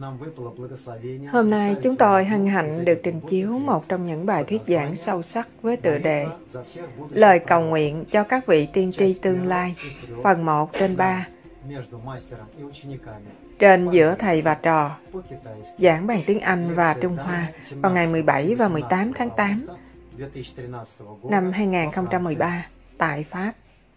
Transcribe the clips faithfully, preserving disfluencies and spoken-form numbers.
Hôm nay chúng tôi hân hạnh được trình chiếu một trong những bài thuyết giảng sâu sắc với tựa đề Lời cầu nguyện cho các vị tiên tri tương lai, phần một trên ba, trên giữa thầy và trò, giảng bằng tiếng Anh và Trung Hoa vào ngày mười bảy và mười tám tháng tám năm hai nghìn không trăm mười ba tại Pháp.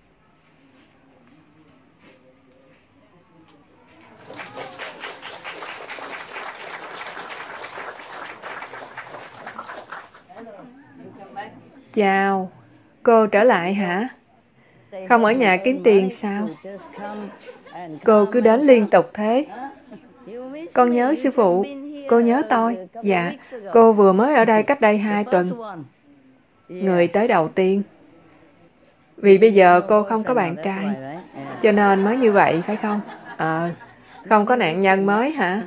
Chào, cô trở lại hả? Không ở nhà kiếm tiền sao? Cô cứ đến liên tục thế. Con nhớ sư phụ, cô nhớ tôi. Dạ, cô vừa mới ở đây cách đây hai tuần. Người tới đầu tiên. Vì bây giờ cô không có bạn trai, cho nên mới như vậy phải không? Ờ, không có nạn nhân mới hả?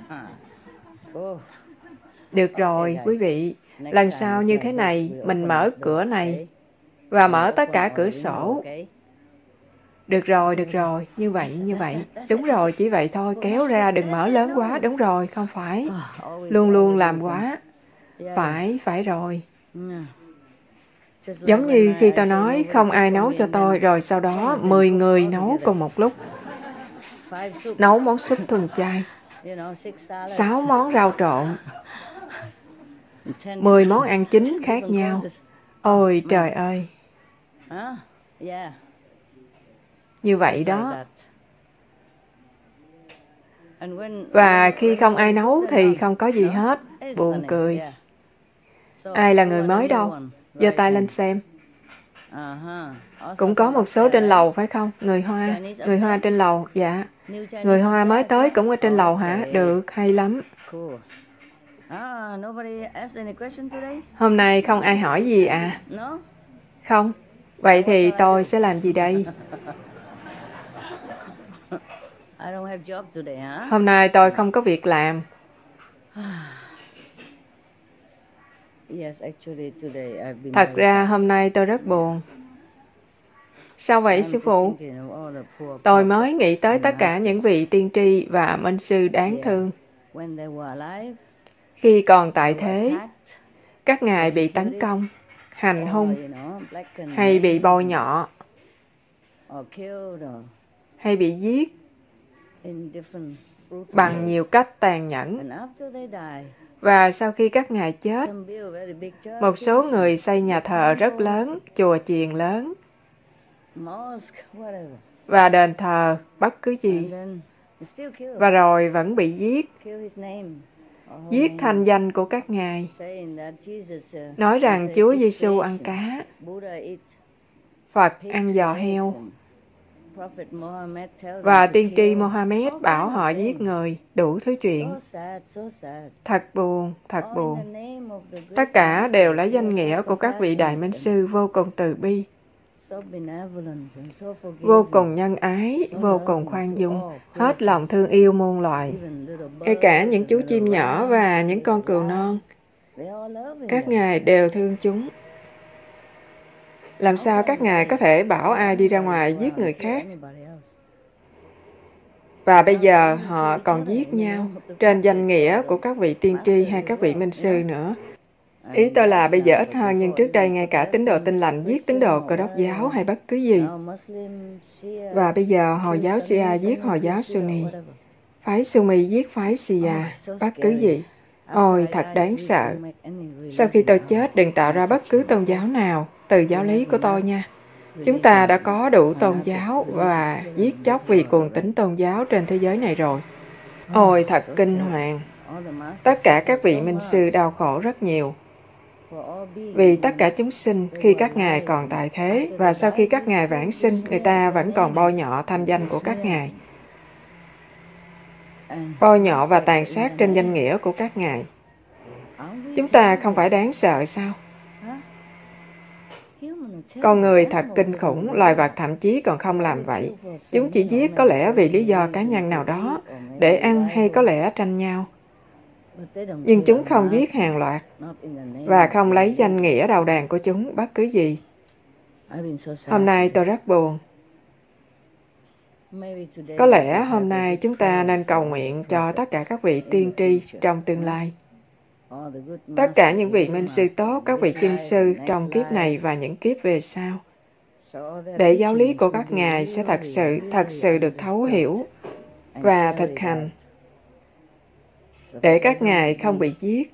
Được rồi, quý vị. Lần sau như thế này, mình mở cửa này và mở tất cả cửa sổ. Được rồi, được rồi, như vậy, như vậy. Đúng rồi, chỉ vậy thôi, kéo ra, đừng mở lớn quá. Đúng rồi, không phải. Luôn luôn làm quá. Phải, phải rồi. Giống như khi tôi nói không ai nấu cho tôi, rồi sau đó mười người nấu cùng một lúc. Nấu món súp thuần chay, sáu món rau trộn, mười món ăn chính khác nhau. Ôi trời ơi! Như vậy đó. Và khi không ai nấu thì không có gì hết. Buồn cười. Ai là người mới đâu? Giơ tay lên xem. Cũng có một số trên lầu phải không? Người Hoa. Người Hoa trên lầu. Dạ. Người Hoa mới tới cũng ở trên lầu hả? Được, hay lắm. Hôm nay không ai hỏi gì à? Không. Vậy thì tôi sẽ làm gì đây? Hôm nay tôi không có việc làm. Thật ra hôm nay tôi rất buồn. Sao vậy sư phụ? Tôi mới nghĩ tới tất cả những vị tiên tri và minh sư đáng thương. Khi còn tại thế, các ngài bị tấn công, hành hung, hay bị bôi nhọ, hay bị giết bằng nhiều cách tàn nhẫn. Và sau khi các ngài chết, một số người xây nhà thờ rất lớn, chùa chiền lớn, và đền thờ bất cứ gì, và rồi vẫn bị giết, giết thanh danh của các ngài, nói rằng Chúa Giêsu ăn cá, Phật ăn giò heo, và tiên tri Mohammed bảo họ giết người, đủ thứ chuyện. Thật buồn, thật buồn. Tất cả đều lấy danh nghĩa của các vị đại minh sư vô cùng từ bi, vô cùng nhân ái, vô cùng khoan dung, hết lòng thương yêu muôn loài, kể cả những chú chim nhỏ và những con cừu non. Các ngài đều thương chúng. Làm sao các ngài có thể bảo ai đi ra ngoài giết người khác? Và bây giờ họ còn giết nhau trên danh nghĩa của các vị tiên tri hay các vị minh sư nữa. Ý tôi là bây giờ ít hơn, nhưng trước đây ngay cả tín đồ Tin Lành giết tín đồ Cơ Đốc giáo hay bất cứ gì. Và bây giờ Hồi giáo Shia giết Hồi giáo Sunni, phái Sunni giết phái Shia, bất cứ gì. Ôi, thật đáng sợ. Sau khi tôi chết, đừng tạo ra bất cứ tôn giáo nào từ giáo lý của tôi nha. Chúng ta đã có đủ tôn giáo và giết chóc vì cuồng tín tôn giáo trên thế giới này rồi. Ôi, thật kinh hoàng. Tất cả các vị minh sư đau khổ rất nhiều. Vì tất cả chúng sinh khi các ngài còn tại thế, và sau khi các ngài vãng sinh, người ta vẫn còn bôi nhọ thanh danh của các ngài. Bôi nhọ và tàn sát trên danh nghĩa của các ngài. Chúng ta không phải đáng sợ sao? Con người thật kinh khủng, loài vật thậm chí còn không làm vậy. Chúng chỉ giết có lẽ vì lý do cá nhân nào đó, để ăn hay có lẽ tranh nhau. Nhưng chúng không giết hàng loạt, và không lấy danh nghĩa đầu đàn của chúng bất cứ gì. Hôm nay tôi rất buồn. Có lẽ hôm nay chúng ta nên cầu nguyện cho tất cả các vị tiên tri trong tương lai. Tất cả những vị minh sư tốt, các vị chân sư trong kiếp này và những kiếp về sau. Để giáo lý của các ngài sẽ thật sự, thật sự được thấu hiểu và thực hành. Để các ngài không bị giết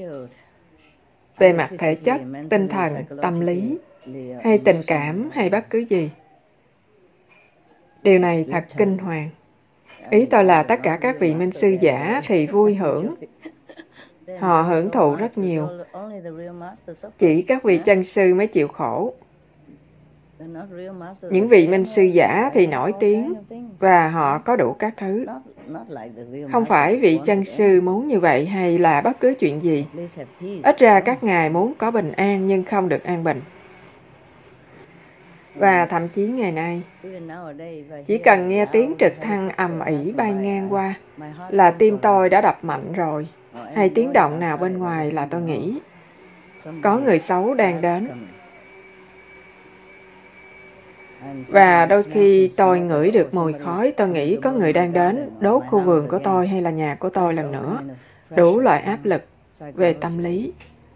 về mặt thể chất, tinh thần, tâm lý, hay tình cảm, hay bất cứ gì. Điều này thật kinh hoàng. Ý tôi là tất cả các vị minh sư giả thì vui hưởng. Họ hưởng thụ rất nhiều. Chỉ các vị chân sư mới chịu khổ. Những vị minh sư giả thì nổi tiếng và họ có đủ các thứ. Không phải vị chân sư muốn như vậy hay là bất cứ chuyện gì. Ít ra các ngài muốn có bình an nhưng không được an bình. Và thậm chí ngày nay, chỉ cần nghe tiếng trực thăng ầm ĩ bay ngang qua là tim tôi đã đập mạnh rồi. Hay tiếng động nào bên ngoài là tôi nghĩ có người xấu đang đến. Và đôi khi tôi ngửi được mùi khói, tôi nghĩ có người đang đến đốt khu vườn của tôi hay là nhà của tôi lần nữa. Đủ loại áp lực về tâm lý.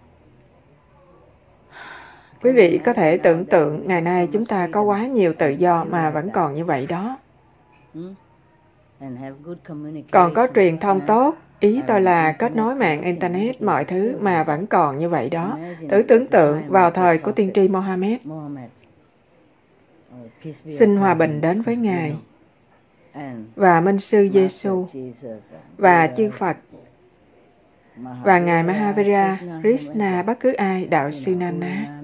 Quý vị có thể tưởng tượng ngày nay chúng ta có quá nhiều tự do mà vẫn còn như vậy đó. Còn có truyền thông tốt, ý tôi là kết nối mạng Internet, mọi thứ mà vẫn còn như vậy đó. Thử tưởng tượng vào thời của tiên tri Mohammed. Xin hòa bình đến với Ngài và Minh sư Giêsu và chư Phật và Ngài Mahavira, Krishna, bất cứ ai, đạo sư Nana.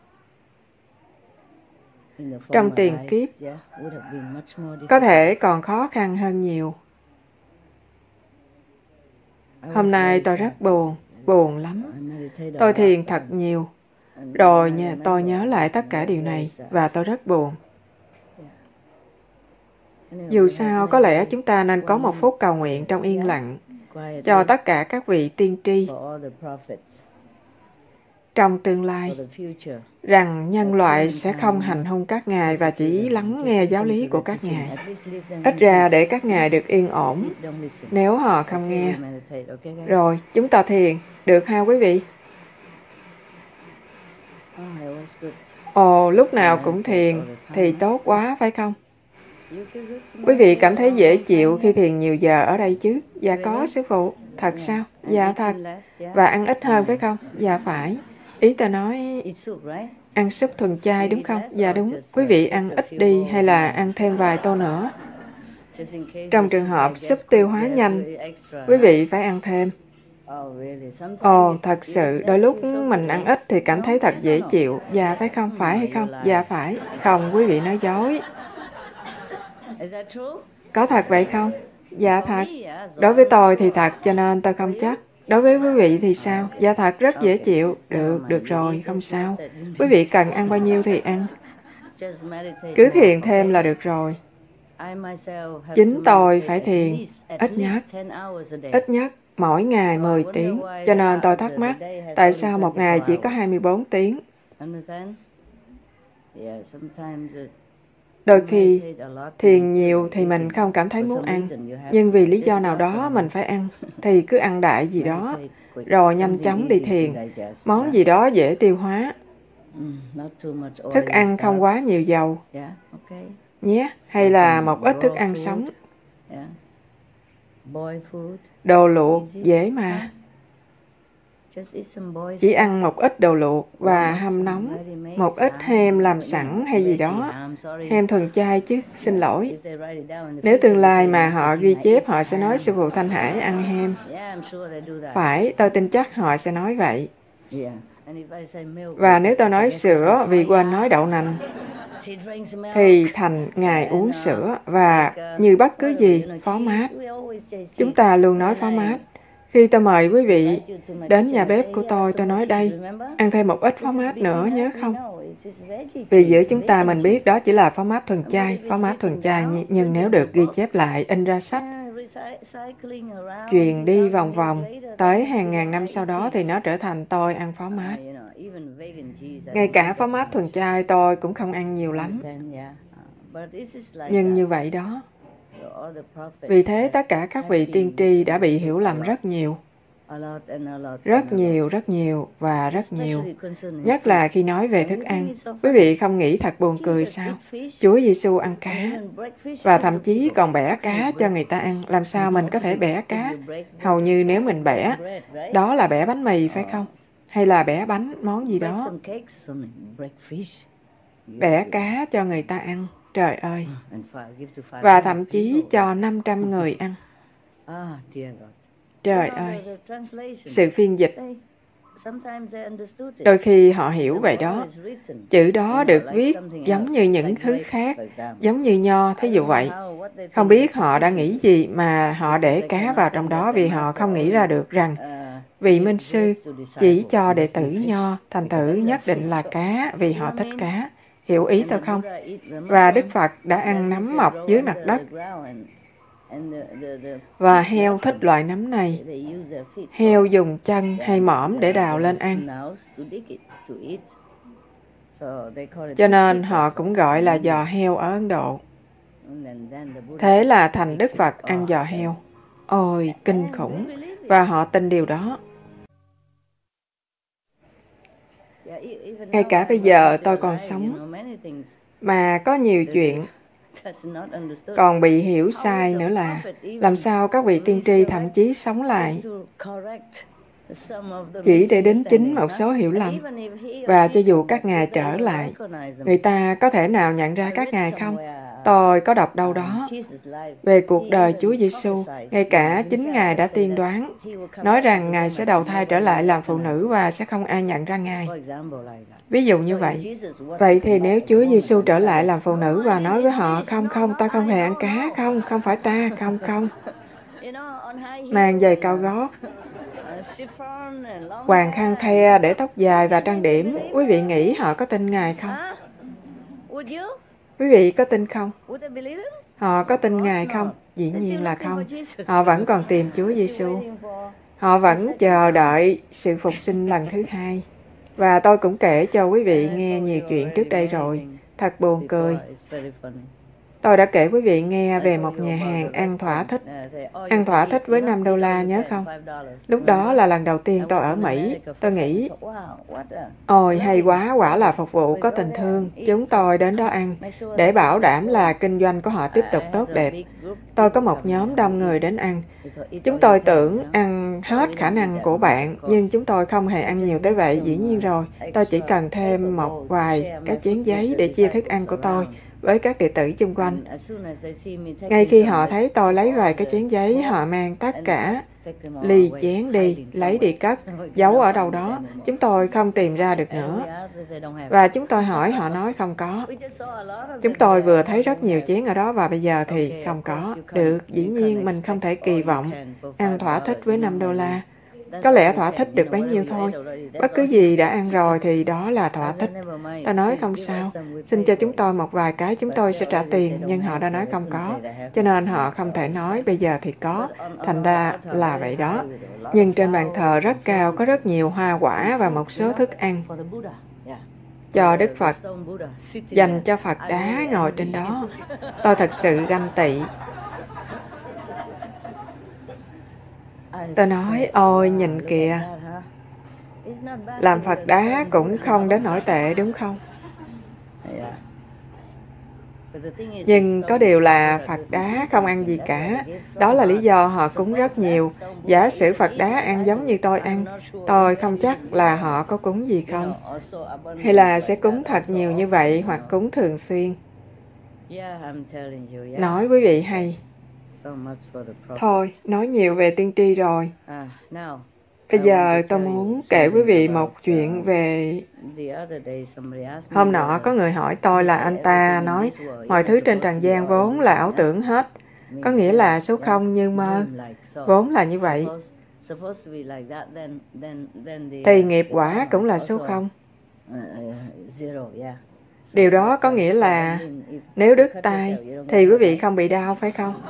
Trong tiền kiếp, có thể còn khó khăn hơn nhiều. Hôm nay tôi rất buồn, buồn lắm. Tôi thiền thật nhiều. Rồi nha, tôi nhớ lại tất cả điều này và tôi rất buồn. Dù sao, có lẽ chúng ta nên có một phút cầu nguyện trong yên lặng cho tất cả các vị tiên tri trong tương lai, rằng nhân loại sẽ không hành hung các ngài và chỉ lắng nghe giáo lý của các ngài. Ít ra để các ngài được yên ổn, nếu họ không nghe. Rồi, chúng ta thiền. Được ha quý vị? Ồ, lúc nào cũng thiền thì tốt quá, phải không? Quý vị cảm thấy dễ chịu khi thiền nhiều giờ ở đây chứ? Dạ có, sư phụ. Thật sao? Dạ thật. Và ăn ít hơn, phải không? Dạ phải. Ý tôi nói, ăn súp thuần chay đúng không? Dạ đúng. Quý vị ăn ít đi hay là ăn thêm vài tô nữa? Trong trường hợp súp tiêu hóa nhanh, quý vị phải ăn thêm. Ồ, thật sự, đôi lúc mình ăn ít thì cảm thấy thật dễ chịu. Dạ phải không? Phải hay không? Dạ phải. Không, quý vị nói dối. Có thật vậy không? Dạ thật. Đối với tôi thì thật, cho nên tôi không chắc. Đối với quý vị thì sao? Dạ thật, rất dễ chịu. Được, được rồi, không sao. Quý vị cần ăn bao nhiêu thì ăn. Cứ thiền thêm là được rồi. Chính tôi phải thiền, ít nhất, ít nhất mỗi ngày mười tiếng. Cho nên tôi thắc mắc, tại sao một ngày chỉ có hai mươi bốn tiếng? Đôi khi, thiền nhiều thì mình không cảm thấy muốn ăn, nhưng vì lý do nào đó mình phải ăn, thì cứ ăn đại gì đó, rồi nhanh chóng đi thiền. Món gì đó dễ tiêu hóa. Thức ăn không quá nhiều dầu. Nhé, hay là một ít thức ăn sống. Đồ luộc, dễ mà. Chỉ ăn một ít đồ luộc và hâm nóng, một ít hem làm sẵn hay gì đó. Hem thuần chay chứ, xin lỗi. Nếu tương lai mà họ ghi chép, họ sẽ nói sư phụ Thanh Hải ăn hem. Phải, tôi tin chắc họ sẽ nói vậy. Và nếu tôi nói sữa vì quên nói đậu nành, thì thành Ngài uống sữa và như bất cứ gì, phó mát. Chúng ta luôn nói phó mát. Khi tôi mời quý vị đến nhà bếp của tôi, tôi nói đây, ăn thêm một ít phó mát nữa, nhớ không? Vì giữa chúng ta mình biết đó chỉ là phó mát thuần chay, phó mát thuần chay, nhưng nếu được ghi chép lại, in ra sách, truyền đi vòng vòng, tới hàng ngàn năm sau đó thì nó trở thành tôi ăn phó mát. Ngay cả phó mát thuần chay tôi cũng không ăn nhiều lắm. Nhưng như vậy đó. Vì thế tất cả các vị tiên tri đã bị hiểu lầm rất nhiều. Rất nhiều, rất nhiều và rất nhiều. Nhất là khi nói về thức ăn. Quý vị không nghĩ thật buồn cười sao? Chúa Giêsu ăn cá. Và thậm chí còn bẻ cá cho người ta ăn. Làm sao mình có thể bẻ cá? Hầu như nếu mình bẻ, đó là bẻ bánh mì phải không? Hay là bẻ bánh, món gì đó. Bẻ cá cho người ta ăn. Trời ơi! Và thậm chí cho năm trăm người ăn. Trời ơi! Sự phiên dịch. Đôi khi họ hiểu vậy đó. Chữ đó được viết giống như những thứ khác, giống như nho, thí dụ vậy. Không biết họ đã nghĩ gì mà họ để cá vào trong đó vì họ không nghĩ ra được rằng vị minh sư chỉ cho đệ tử nho, thành thử nhất định là cá vì họ thích cá. Hiểu ý tôi không? Và Đức Phật đã ăn nấm mọc dưới mặt đất. Và heo thích loại nấm này. Heo dùng chân hay mõm để đào lên ăn. Cho nên họ cũng gọi là giò heo ở Ấn Độ. Thế là thành Đức Phật ăn giò heo. Ôi, kinh khủng. Và họ tin điều đó. Ngay cả bây giờ tôi còn sống, mà có nhiều chuyện còn bị hiểu sai nữa là làm sao các vị tiên tri thậm chí sống lại chỉ để đính chính một số hiểu lầm. Và cho dù các ngài trở lại, người ta có thể nào nhận ra các ngài không? Tôi có đọc đâu đó về cuộc đời Chúa Giêsu, ngay cả chính Ngài đã tiên đoán, nói rằng Ngài sẽ đầu thai trở lại làm phụ nữ và sẽ không ai nhận ra Ngài. Ví dụ như vậy. Vậy thì nếu Chúa Giêsu trở lại làm phụ nữ và nói với họ, không, không, ta không hề ăn cá, không, không phải ta, không, không. Mang giày cao gót, hoàng khăn the để tóc dài và trang điểm, quý vị nghĩ họ có tin Ngài không? Quý vị có tin không? Họ có tin Ngài không? Dĩ nhiên là không. Họ vẫn còn tìm Chúa Giêsu. Họ vẫn chờ đợi sự phục sinh lần thứ hai. Và tôi cũng kể cho quý vị nghe nhiều chuyện trước đây rồi. Thật buồn cười. Tôi đã kể quý vị nghe về một nhà hàng ăn thỏa thích. Ăn thỏa thích với năm đô la, nhớ không? Lúc đó là lần đầu tiên tôi ở Mỹ. Tôi nghĩ, ôi hay quá, quả là phục vụ có tình thương. Chúng tôi đến đó ăn, để bảo đảm là kinh doanh của họ tiếp tục tốt đẹp. Tôi có một nhóm đông người đến ăn. Chúng tôi tưởng ăn hết khả năng của bạn, nhưng chúng tôi không hề ăn nhiều tới vậy, dĩ nhiên rồi. Tôi chỉ cần thêm một vài cái chén giấy để chia thức ăn của tôi với các đệ tử chung quanh. Ngay khi họ thấy tôi lấy vài cái chén giấy, họ mang tất cả ly chén đi, lấy đi cất, giấu ở đâu đó. Chúng tôi không tìm ra được nữa. Và chúng tôi hỏi, họ nói không có. Chúng tôi vừa thấy rất nhiều chén ở đó và bây giờ thì không có. Được, dĩ nhiên mình không thể kỳ vọng ăn thỏa thích với năm đô la. Có lẽ thỏa thích được bấy nhiêu thôi. Bất cứ gì đã ăn rồi thì đó là thỏa thích. Ta nói không sao. Xin cho chúng tôi một vài cái, chúng tôi sẽ trả tiền. Nhưng họ đã nói không có. Cho nên họ không thể nói bây giờ thì có. Thành ra là vậy đó. Nhưng trên bàn thờ rất cao có rất nhiều hoa quả và một số thức ăn cho Đức Phật, dành cho Phật đá ngồi trên đó. Tôi thật sự ganh tị. Tôi nói, ôi nhìn kìa, làm Phật đá cũng không đến nổi tệ đúng không? Nhưng có điều là Phật đá không ăn gì cả. Đó là lý do họ cúng rất nhiều. Giả sử Phật đá ăn giống như tôi ăn, tôi không chắc là họ có cúng gì không. Hay là sẽ cúng thật nhiều như vậy hoặc cúng thường xuyên. Nói quý vị hay. Thôi, nói nhiều về tiên tri rồi. Bây giờ tôi muốn kể quý vị một chuyện về... Hôm nọ có người hỏi tôi là anh ta nói mọi thứ trên trần gian vốn là ảo tưởng hết. Có nghĩa là số không như mơ. Vốn là như vậy. Thì nghiệp quả cũng là số không. Điều đó có nghĩa là nếu đứt tay thì quý vị không bị đau phải không?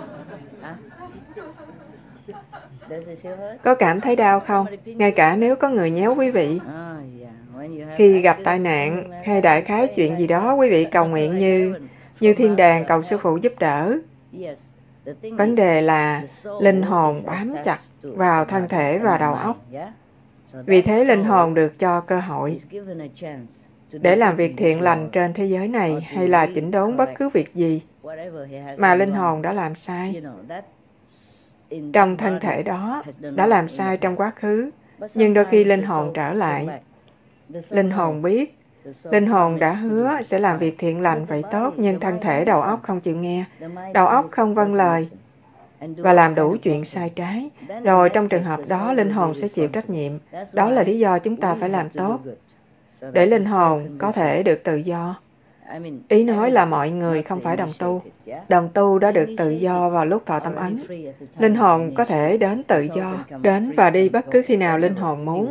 Có cảm thấy đau không? Ngay cả nếu có người nhéo quý vị. Khi gặp tai nạn hay đại khái chuyện gì đó, quý vị cầu nguyện như như thiên đàng cầu sư phụ giúp đỡ. Vấn đề là linh hồn bám chặt vào thân thể và đầu óc. Vì thế linh hồn được cho cơ hội để làm việc thiện lành trên thế giới này hay là chỉnh đốn bất cứ việc gì mà linh hồn đã làm sai trong thân thể đó, đã làm sai trong quá khứ. Nhưng đôi khi linh hồn trở lại. Linh hồn biết, linh hồn đã hứa sẽ làm việc thiện lành vậy tốt, nhưng thân thể đầu óc không chịu nghe. Đầu óc không vâng lời và làm đủ chuyện sai trái. Rồi trong trường hợp đó, linh hồn sẽ chịu trách nhiệm. Đó là lý do chúng ta phải làm tốt, để linh hồn có thể được tự do. Ý nói là mọi người không phải đồng tu. Đồng tu đã được tự do vào lúc thọ tâm ấn. Linh hồn có thể đến tự do, đến và đi bất cứ khi nào linh hồn muốn.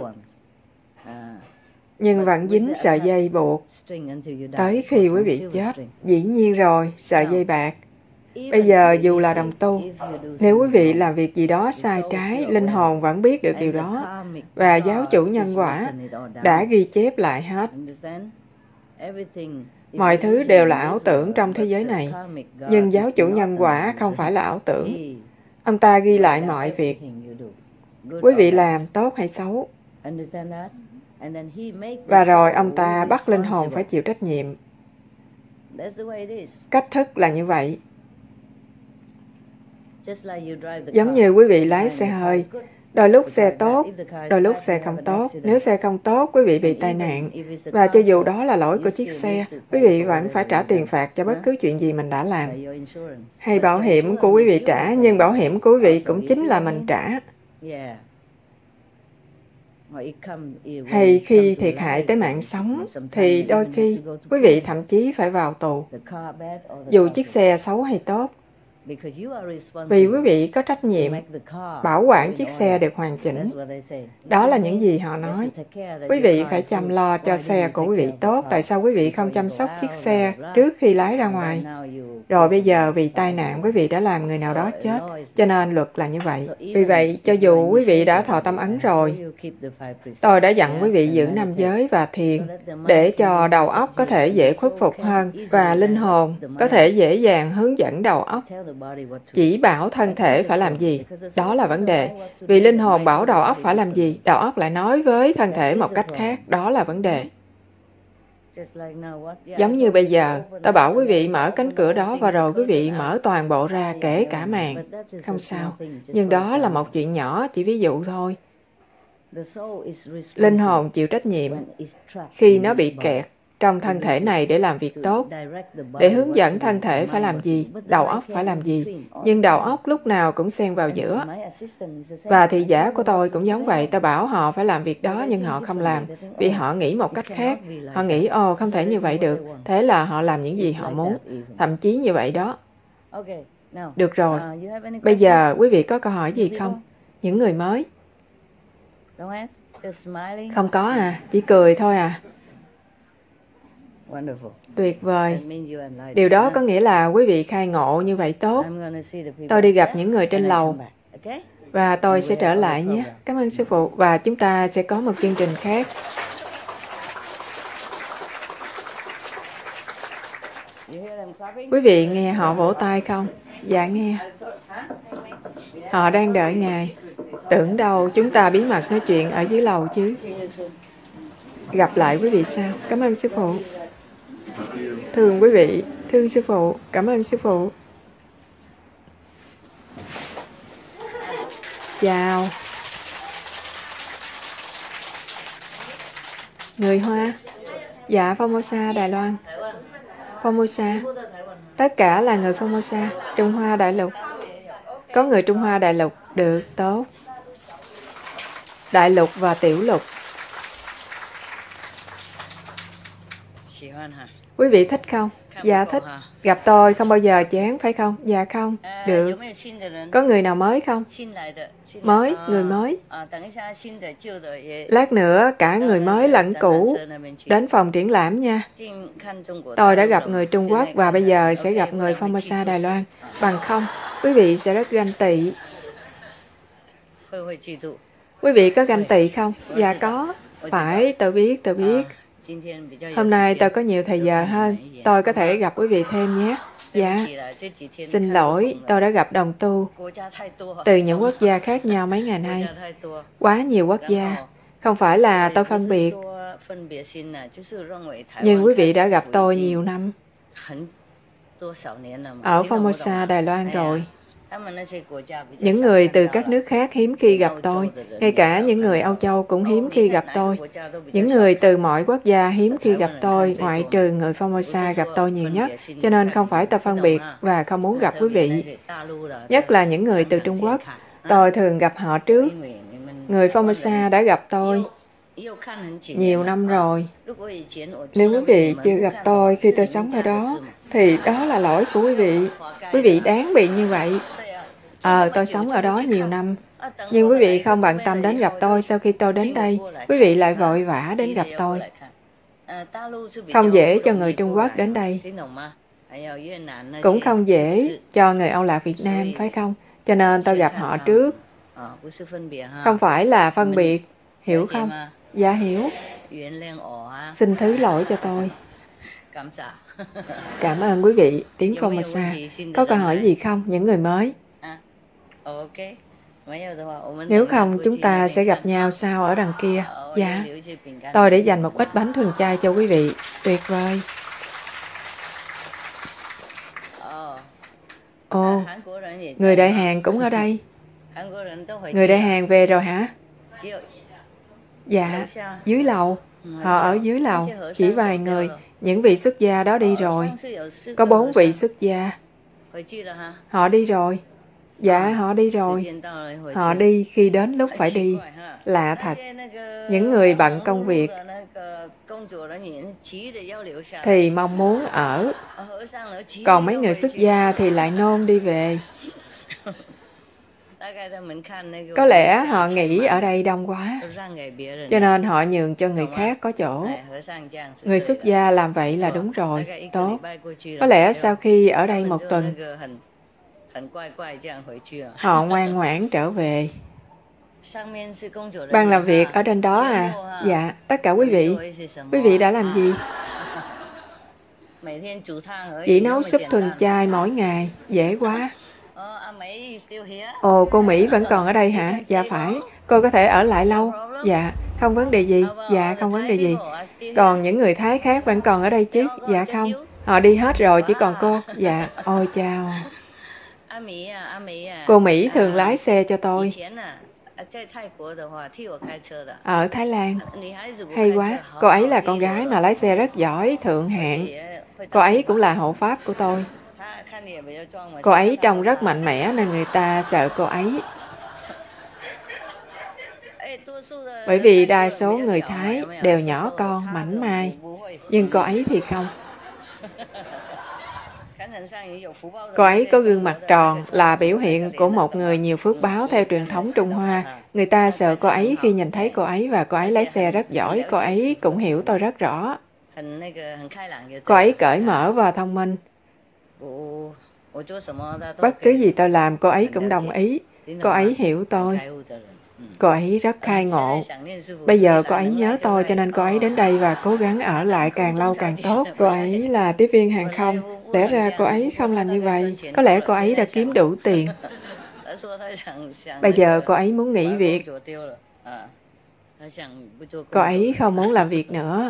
Nhưng vẫn dính sợi dây buộc tới khi quý vị chết. Dĩ nhiên rồi, sợi dây bạc. Bây giờ dù là đồng tu, nếu quý vị làm việc gì đó sai trái, linh hồn vẫn biết được điều đó. Và giáo chủ nhân quả đã ghi chép lại hết. Mọi thứ đều là ảo tưởng trong thế giới này. Nhưng giáo chủ nhân quả không phải là ảo tưởng. Ông ta ghi lại mọi việc. Quý vị làm tốt hay xấu. Và rồi ông ta bắt linh hồn phải chịu trách nhiệm. Cách thức là như vậy. Giống như quý vị lái xe hơi. Đôi lúc xe tốt, đôi lúc xe không tốt. Nếu xe không tốt, quý vị bị tai nạn. Và cho dù đó là lỗi của chiếc xe, quý vị vẫn phải trả tiền phạt cho bất cứ chuyện gì mình đã làm. Hay bảo hiểm của quý vị trả, nhưng bảo hiểm của quý vị cũng chính là mình trả. Hay khi thiệt hại tới mạng sống, thì đôi khi quý vị thậm chí phải vào tù, dù chiếc xe xấu hay tốt. Vì quý vị có trách nhiệm bảo quản chiếc xe được hoàn chỉnh. Đó là những gì họ nói. Quý vị phải chăm lo cho xe của quý vị tốt. Tại sao quý vị không chăm sóc chiếc xe trước khi lái ra ngoài? Rồi bây giờ vì tai nạn quý vị đã làm người nào đó chết. Cho nên luật là như vậy. Vì vậy, cho dù quý vị đã thọ tâm ấn rồi, tôi đã dặn quý vị giữ năm giới và thiền để cho đầu óc có thể dễ khuất phục hơn và linh hồn có thể dễ dàng hướng dẫn đầu óc. Chỉ bảo thân thể phải làm gì, đó là vấn đề. Vì linh hồn bảo đầu óc phải làm gì, đầu óc lại nói với thân thể một cách khác, đó là vấn đề. Giống như bây giờ, tôi bảo quý vị mở cánh cửa đó và rồi quý vị mở toàn bộ ra, kể cả màn. Không sao, nhưng đó là một chuyện nhỏ, chỉ ví dụ thôi. Linh hồn chịu trách nhiệm khi nó bị kẹt trong thân thể này để làm việc tốt, để hướng dẫn thân thể phải làm gì, đầu óc phải làm gì. Nhưng đầu óc lúc nào cũng xen vào giữa. Và thị giả của tôi cũng giống vậy. Tôi bảo họ phải làm việc đó nhưng họ không làm. Vì họ nghĩ một cách khác. Họ nghĩ, ồ, không thể như vậy được. Thế là họ làm những gì họ muốn. Thậm chí như vậy đó. Được rồi. Bây giờ quý vị có câu hỏi gì không? Những người mới? Không có à, chỉ cười thôi à. Tuyệt vời. Điều đó có nghĩa là quý vị khai ngộ như vậy tốt. Tôi đi gặp những người trên lầu và tôi sẽ trở lại nhé. Cảm ơn sư phụ. Và chúng ta sẽ có một chương trình khác. Quý vị nghe họ vỗ tay không? Dạ nghe. Họ đang đợi Ngài. Tưởng đâu chúng ta bí mật nói chuyện ở dưới lầu chứ. Gặp lại quý vị sau. Cảm ơn sư phụ. Thương quý vị, thương sư phụ, cảm ơn sư phụ. Chào. Người Hoa. Dạ, Formosa, Đài Loan. Formosa. Tất cả là người Formosa, Trung Hoa Đại Lục. Có người Trung Hoa Đại Lục, được, tốt. Đại Lục và Tiểu Lục. Quý vị thích không? Dạ thích. Gặp tôi không bao giờ chán phải không? Dạ không. Được. Có người nào mới không? Mới, người mới. Lát nữa cả người mới lẫn cũ đến phòng triển lãm nha. Tôi đã gặp người Trung Quốc và bây giờ sẽ gặp người Formosa Đài Loan. Bằng không, quý vị sẽ rất ganh tị. Quý vị có ganh tị không? Dạ có. Phải, tôi biết, tôi biết. Hôm nay tôi có nhiều thời giờ hơn, tôi có thể gặp quý vị thêm nhé. Dạ, xin lỗi, tôi đã gặp đồng tu từ những quốc gia khác nhau mấy ngày nay. Quá nhiều quốc gia. Không phải là tôi phân biệt, nhưng quý vị đã gặp tôi nhiều năm. Ở Formosa, Đài Loan rồi. Những người từ các nước khác hiếm khi gặp tôi, ngay cả những người Âu Châu cũng hiếm khi gặp tôi. Những người từ mọi quốc gia hiếm khi gặp tôi, ngoại trừ người Formosa gặp tôi nhiều nhất, cho nên không phải tôi phân biệt và không muốn gặp quý vị. Nhất là những người từ Trung Quốc, tôi thường gặp họ trước. Người Formosa đã gặp tôi nhiều năm rồi. Nếu quý vị chưa gặp tôi khi tôi sống ở đó, thì đó là lỗi của quý vị. Quý vị đáng bị như vậy. Ờ, tôi sống ở đó nhiều năm. Nhưng quý vị không bận tâm đến gặp tôi sau khi tôi đến đây. Quý vị lại vội vã đến gặp tôi. Không dễ cho người Trung Quốc đến đây. Cũng không dễ cho người Âu Lạc Việt Nam, phải không? Cho nên tôi gặp họ trước. Không phải là phân biệt. Hiểu không? Dạ hiểu. Xin thứ lỗi cho tôi. Cảm ơn quý vị. Tiếng Formosa. Có câu hỏi gì không? Những người mới. Nếu không, chúng ta sẽ gặp nhau sau ở đằng kia. Dạ. Tôi để dành một ít bánh thuần chay cho quý vị. Tuyệt vời. Ồ, người Đại Hàn cũng ở đây. Người Đại Hàn về rồi hả? Dạ, dưới lầu. Họ ở dưới lầu. Chỉ vài người. Những vị xuất gia đó đi rồi. Có bốn vị xuất gia. Họ đi rồi. Dạ, họ đi rồi. Họ đi khi đến lúc phải đi. Lạ thật. Những người bận công việc thì mong muốn ở. Còn mấy người xuất gia thì lại nôn đi về. Có lẽ họ nghĩ ở đây đông quá, cho nên họ nhường cho người khác có chỗ. Người xuất gia làm vậy là đúng rồi, tốt. Có lẽ sau khi ở đây một tuần, họ ngoan ngoãn trở về. Ban làm việc ở trên đó à? Dạ, tất cả quý vị. Quý vị đã làm gì? Chỉ nấu súp thuần chay mỗi ngày, dễ quá. Ồ, cô Mỹ vẫn còn ở đây hả? Dạ phải. Cô có thể ở lại lâu. Dạ, không vấn đề gì. Dạ, không vấn đề gì. Còn những người Thái khác vẫn còn ở đây chứ? Dạ không. Họ đi hết rồi, chỉ còn cô. Dạ, ôi chao. Cô Mỹ thường lái xe cho tôi. Ở Thái Lan. Hay quá. Cô ấy là con gái mà lái xe rất giỏi, thượng hạng. Cô ấy cũng là hộ pháp của tôi. Cô ấy trông rất mạnh mẽ nên người ta sợ cô ấy. Bởi vì đa số người Thái đều nhỏ con, mảnh mai. Nhưng cô ấy thì không. Cô ấy có gương mặt tròn là biểu hiện của một người nhiều phước báo theo truyền thống Trung Hoa. Người ta sợ cô ấy khi nhìn thấy cô ấy và cô ấy lái xe rất giỏi. Cô ấy cũng hiểu tôi rất rõ. Cô ấy cởi mở và thông minh. Bất cứ gì tôi làm, cô ấy cũng đồng ý. Cô ấy hiểu tôi. Cô ấy rất khai ngộ. Bây giờ cô ấy nhớ tôi cho nên cô ấy đến đây và cố gắng ở lại càng lâu càng tốt. Cô ấy là tiếp viên hàng không. Lẽ ra cô ấy không làm như vậy. Có lẽ cô ấy đã kiếm đủ tiền. Bây giờ cô ấy muốn nghỉ việc. Cô ấy không muốn làm việc nữa.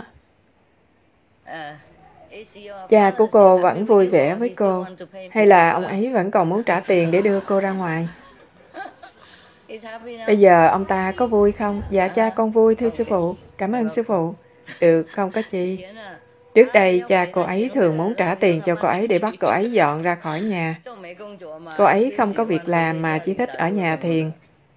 Cha của cô vẫn vui vẻ với cô. Hay là ông ấy vẫn còn muốn trả tiền để đưa cô ra ngoài? Bây giờ ông ta có vui không? Dạ cha con vui thưa sư phụ. Cảm ơn sư phụ. Được, không có chi. Trước đây cha cô ấy thường muốn trả tiền cho cô ấy để bắt cô ấy dọn ra khỏi nhà. Cô ấy không có việc làm mà chỉ thích ở nhà thiền.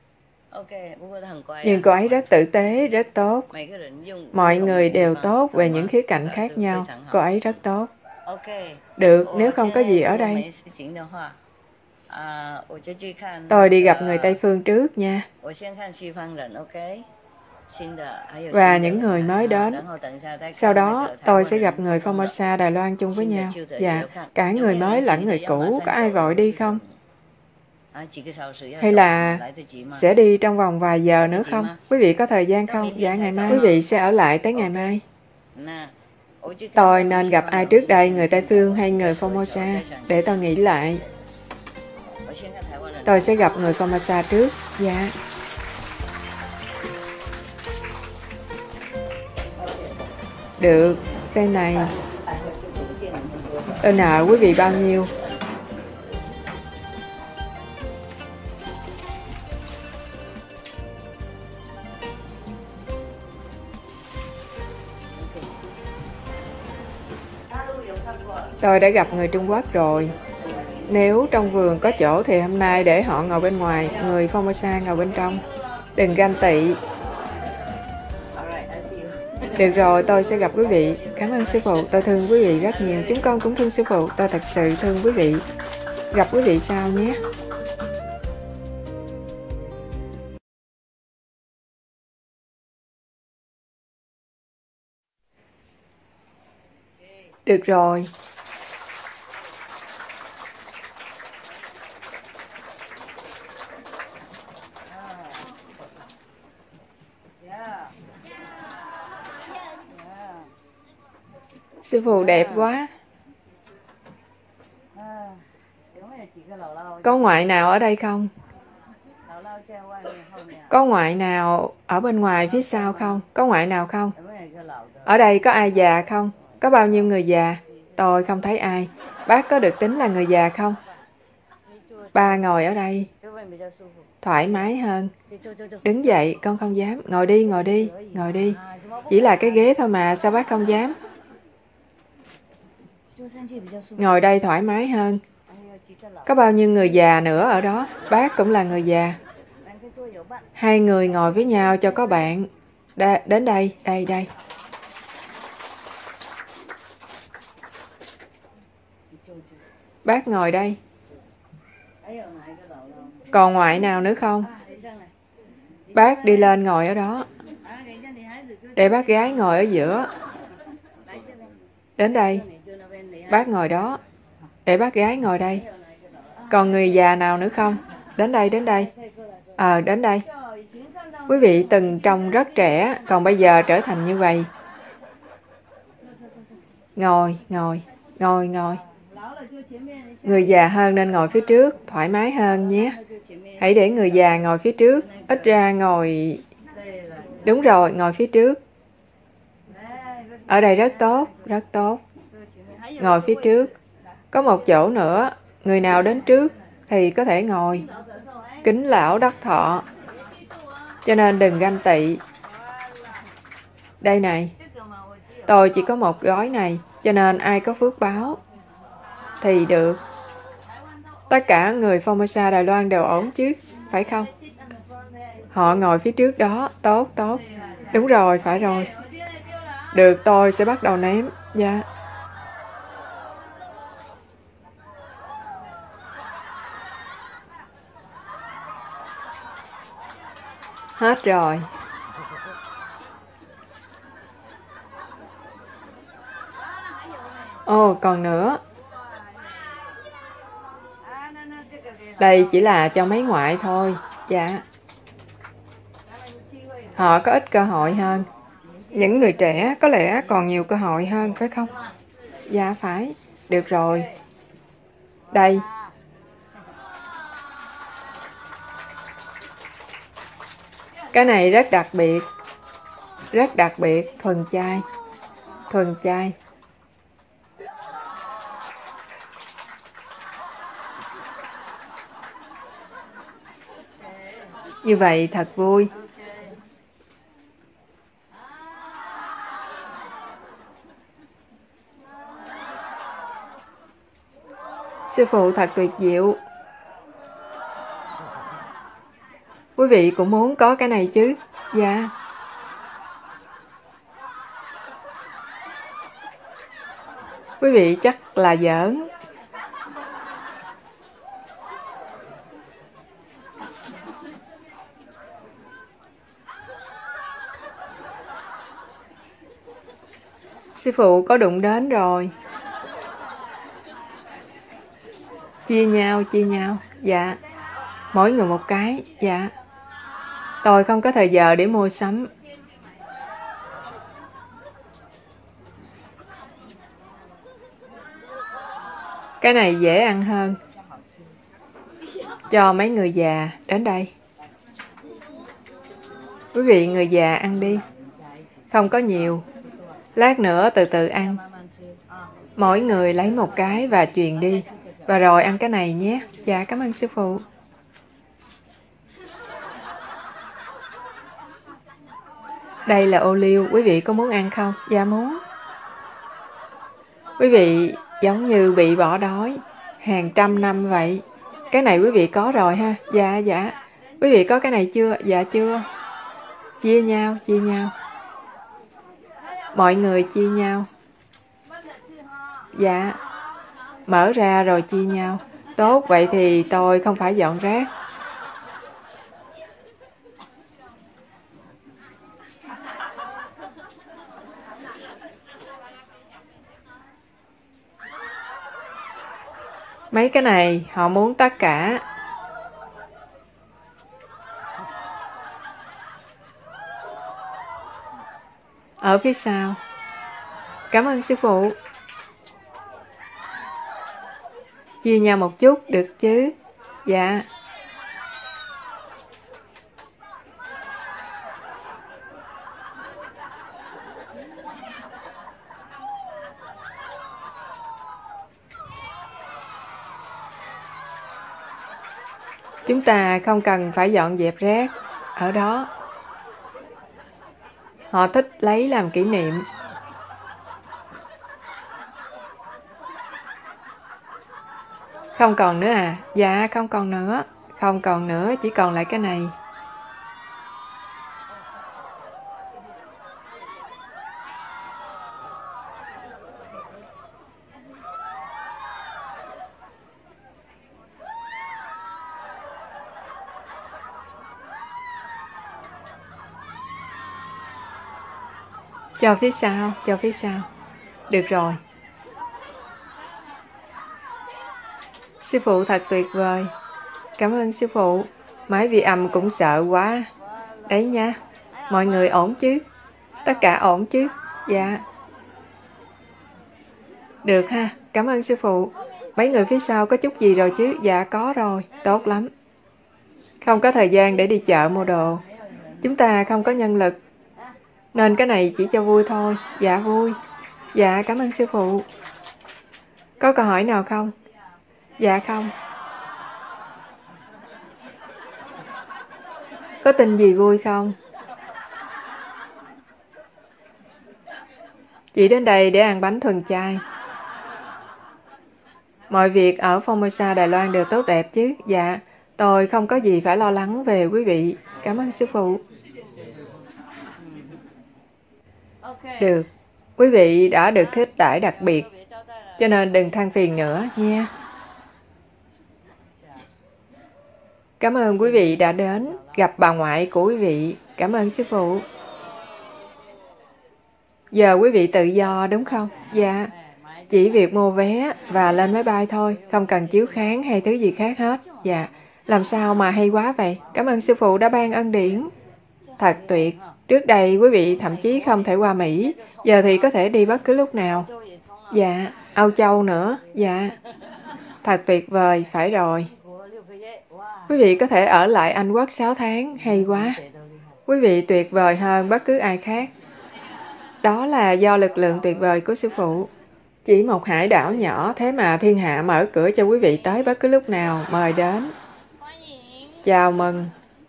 Nhưng cô ấy rất tử tế, rất tốt. Mọi người đều tốt về những khía cạnh khác nhau. Cô ấy rất tốt. Được, nếu không có gì ở đây, tôi đi gặp người Tây Phương trước nha. Và những người mới đến. Sau đó, tôi sẽ gặp người Formosa Đài Loan chung với nhau. Dạ, cả người mới lẫn người cũ, có ai vội đi không? Hay là sẽ đi trong vòng vài giờ nữa không? Quý vị có thời gian không? Dạ, ngày mai. Quý vị sẽ ở lại tới ngày mai. Tôi nên gặp ai trước đây, người Tây Phương hay người Formosa? Để tôi nghĩ lại. Tôi sẽ gặp người Formosa trước. Dạ. Được, xem này. Tôi nợ quý vị bao nhiêu? Tôi đã gặp người Trung Quốc rồi. Nếu trong vườn có chỗ thì hôm nay để họ ngồi bên ngoài, người Formosa ngồi bên trong. Đừng ganh tị. Được rồi, tôi sẽ gặp quý vị. Cảm ơn sư phụ, tôi thương quý vị rất nhiều. Chúng con cũng thương sư phụ, tôi thật sự thương quý vị. Gặp quý vị sau nhé. Được rồi. Sư phụ đẹp quá. Có ngoại nào ở đây không? Có ngoại nào ở bên ngoài phía sau không? Có ngoại nào không? Ở đây có ai già không? Có bao nhiêu người già? Tôi không thấy ai. Bác có được tính là người già không? Ba ngồi ở đây. Thoải mái hơn. Đứng dậy, con không dám. Ngồi đi, ngồi đi, ngồi đi. Chỉ là cái ghế thôi mà, sao bác không dám? Ngồi đây thoải mái hơn. Có bao nhiêu người già nữa ở đó? Bác cũng là người già. Hai người ngồi với nhau cho có bạn. Đa, đến đây, đây, đây. Bác ngồi đây. Còn ngoại nào nữa không? Bác đi lên ngồi ở đó. Để bác gái ngồi ở giữa. Đến đây. Bác ngồi đó. Để bác gái ngồi đây. Còn người già nào nữa không? Đến đây, đến đây. Ờ, à, đến đây. Quý vị từng trông rất trẻ, còn bây giờ trở thành như vậy. Ngồi, ngồi, ngồi, ngồi. Người già hơn nên ngồi phía trước, thoải mái hơn nhé. Hãy để người già ngồi phía trước, ít ra ngồi... Đúng rồi, ngồi phía trước. Ở đây rất tốt, rất tốt. Ngồi phía trước. Có một chỗ nữa, người nào đến trước thì có thể ngồi. Kính lão đắc thọ. Cho nên đừng ganh tị. Đây này, tôi chỉ có một gói này, cho nên ai có phước báo thì được. Tất cả người Formosa Đài Loan đều ổn chứ, phải không? Họ ngồi phía trước đó, tốt, tốt. Đúng rồi, phải rồi. Được, tôi sẽ bắt đầu ném. Dạ. Hết rồi. Ồ, còn nữa. Đây chỉ là cho mấy ngoại thôi. Dạ. Họ có ít cơ hội hơn. Những người trẻ có lẽ còn nhiều cơ hội hơn, phải không? Dạ, phải. Được rồi. Đây. Cái này rất đặc biệt. Rất đặc biệt. Thuần chay. Thuần chay. Như vậy thật vui. Sư phụ thật tuyệt diệu. Quý vị cũng muốn có cái này chứ? Dạ. Quý vị chắc là giỡn. Sư phụ có đụng đến rồi. Chia nhau, chia nhau. Dạ. Mỗi người một cái. Dạ. Tôi không có thời giờ để mua sắm. Cái này dễ ăn hơn. Cho mấy người già đến đây. Quý vị người già ăn đi. Không có nhiều. Lát nữa từ từ ăn. Mỗi người lấy một cái và truyền đi. Và rồi ăn cái này nhé. Dạ, cảm ơn sư phụ. Đây là ô liu. Quý vị có muốn ăn không? Dạ muốn. Quý vị giống như bị bỏ đói hàng trăm năm vậy. Cái này quý vị có rồi ha? Dạ, dạ. Quý vị có cái này chưa? Dạ chưa. Chia nhau, chia nhau. Mọi người chia nhau. Dạ. Mở ra rồi chia nhau. Tốt, vậy thì tôi không phải dọn rác. Mấy cái này họ muốn tất cả. Ở phía sau. Cảm ơn sư phụ. Chia nhau một chút được chứ? Dạ. Chúng ta không cần phải dọn dẹp rác ở đó. Họ thích lấy làm kỷ niệm. Không còn nữa à? Dạ, không còn nữa. Không còn nữa, chỉ còn lại cái này. Cho phía sau, cho phía sau. Được rồi. Sư phụ thật tuyệt vời. Cảm ơn sư phụ. Mấy vị âm cũng sợ quá. Đấy nha. Mọi người ổn chứ? Tất cả ổn chứ? Dạ. Được ha. Cảm ơn sư phụ. Mấy người phía sau có chút gì rồi chứ? Dạ có rồi. Tốt lắm. Không có thời gian để đi chợ mua đồ. Chúng ta không có nhân lực. Nên cái này chỉ cho vui thôi. Dạ vui. Dạ cảm ơn sư phụ. Có câu hỏi nào không? Dạ không. Có tin gì vui không? Chỉ đến đây để ăn bánh thuần chay. Mọi việc ở Formosa, Đài Loan đều tốt đẹp chứ? Dạ. Tôi không có gì phải lo lắng về quý vị. Cảm ơn sư phụ. Được. Quý vị đã được thiết đãi đặc biệt. Cho nên đừng than phiền nữa nha. Cảm ơn quý vị đã đến gặp bà ngoại của quý vị. Cảm ơn sư phụ. Giờ quý vị tự do đúng không? Dạ. Chỉ việc mua vé và lên máy bay thôi. Không cần chiếu kháng hay thứ gì khác hết. Dạ. Làm sao mà hay quá vậy? Cảm ơn sư phụ đã ban ân điển. Thật tuyệt. Trước đây quý vị thậm chí không thể qua Mỹ. Giờ thì có thể đi bất cứ lúc nào. Dạ. Âu Châu nữa. Dạ. Thật tuyệt vời. Phải rồi. Quý vị có thể ở lại Anh Quốc sáu tháng. Hay quá. Quý vị tuyệt vời hơn bất cứ ai khác. Đó là do lực lượng tuyệt vời của sư phụ. Chỉ một hải đảo nhỏ, thế mà thiên hạ mở cửa cho quý vị tới bất cứ lúc nào. Mời đến. Chào mừng.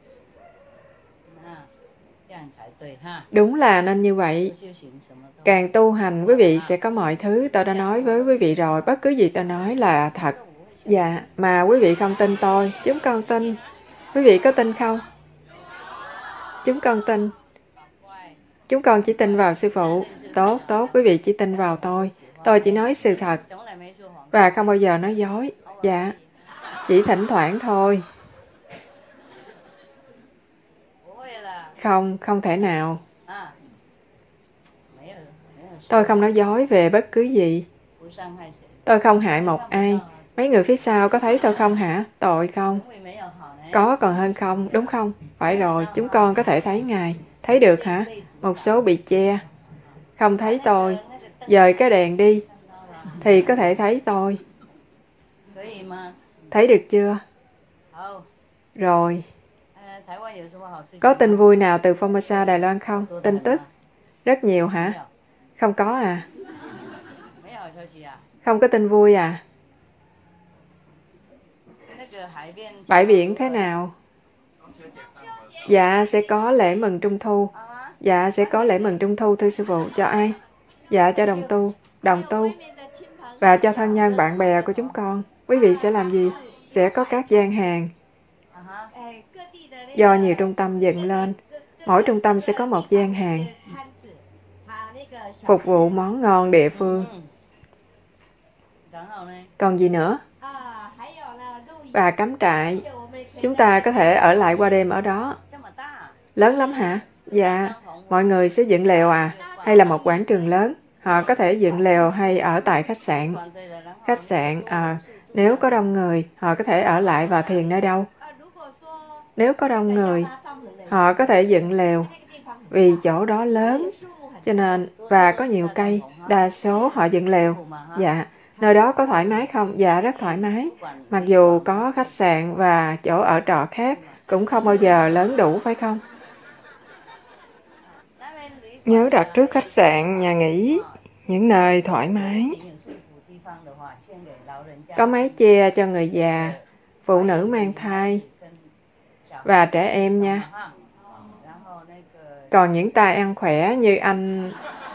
Đúng là nên như vậy. Càng tu hành, quý vị sẽ có mọi thứ. Tôi đã nói với quý vị rồi, bất cứ gì tôi nói là thật. Dạ, mà quý vị không tin tôi. Chúng con tin. Quý vị có tin không? Chúng con tin. Chúng con chỉ tin vào sư phụ. Tốt, tốt, quý vị chỉ tin vào tôi. Tôi chỉ nói sự thật. Và không bao giờ nói dối. Dạ. Chỉ thỉnh thoảng thôi. Không, không thể nào. Tôi không nói dối về bất cứ gì. Tôi không hại một ai. Mấy người phía sau có thấy tôi không hả? Tội không? Có còn hơn không, đúng không? Phải rồi, chúng con có thể thấy Ngài. Thấy được hả? Một số bị che. Không thấy tôi. Dời cái đèn đi. Thì có thể thấy tôi. Thấy được chưa? Rồi. Có tin vui nào từ Formosa, Đài Loan không? Tin tức? Rất nhiều hả? Không có à? Không có tin vui à? Bãi biển thế nào? Dạ, sẽ có lễ mừng Trung Thu. Dạ, sẽ có lễ mừng Trung Thu, thưa sư phụ. Cho ai? Dạ, cho đồng tu. Đồng tu. Và cho thân nhân bạn bè của chúng con. Quý vị sẽ làm gì? Sẽ có các gian hàng. Do nhiều trung tâm dựng lên. Mỗi trung tâm sẽ có một gian hàng. Phục vụ món ngon địa phương. Còn gì nữa? Và cắm trại. Chúng ta có thể ở lại qua đêm ở đó. Lớn lắm hả? Dạ. Mọi người sẽ dựng lều à? Hay là một quảng trường lớn? Họ có thể dựng lều hay ở tại khách sạn. Khách sạn, à, nếu có đông người, họ có thể ở lại và thiền nơi đâu? Nếu có đông người, họ có thể dựng lều. Vì chỗ đó lớn, cho nên, và có nhiều cây, đa số họ dựng lều. Dạ. Nơi đó có thoải mái không? Dạ, rất thoải mái. Mặc dù có khách sạn và chỗ ở trọ khác, cũng không bao giờ lớn đủ, phải không? Nhớ đặt trước khách sạn, nhà nghỉ, những nơi thoải mái. Có mái che cho người già, phụ nữ mang thai và trẻ em nha. Còn những tay ăn khỏe như anh...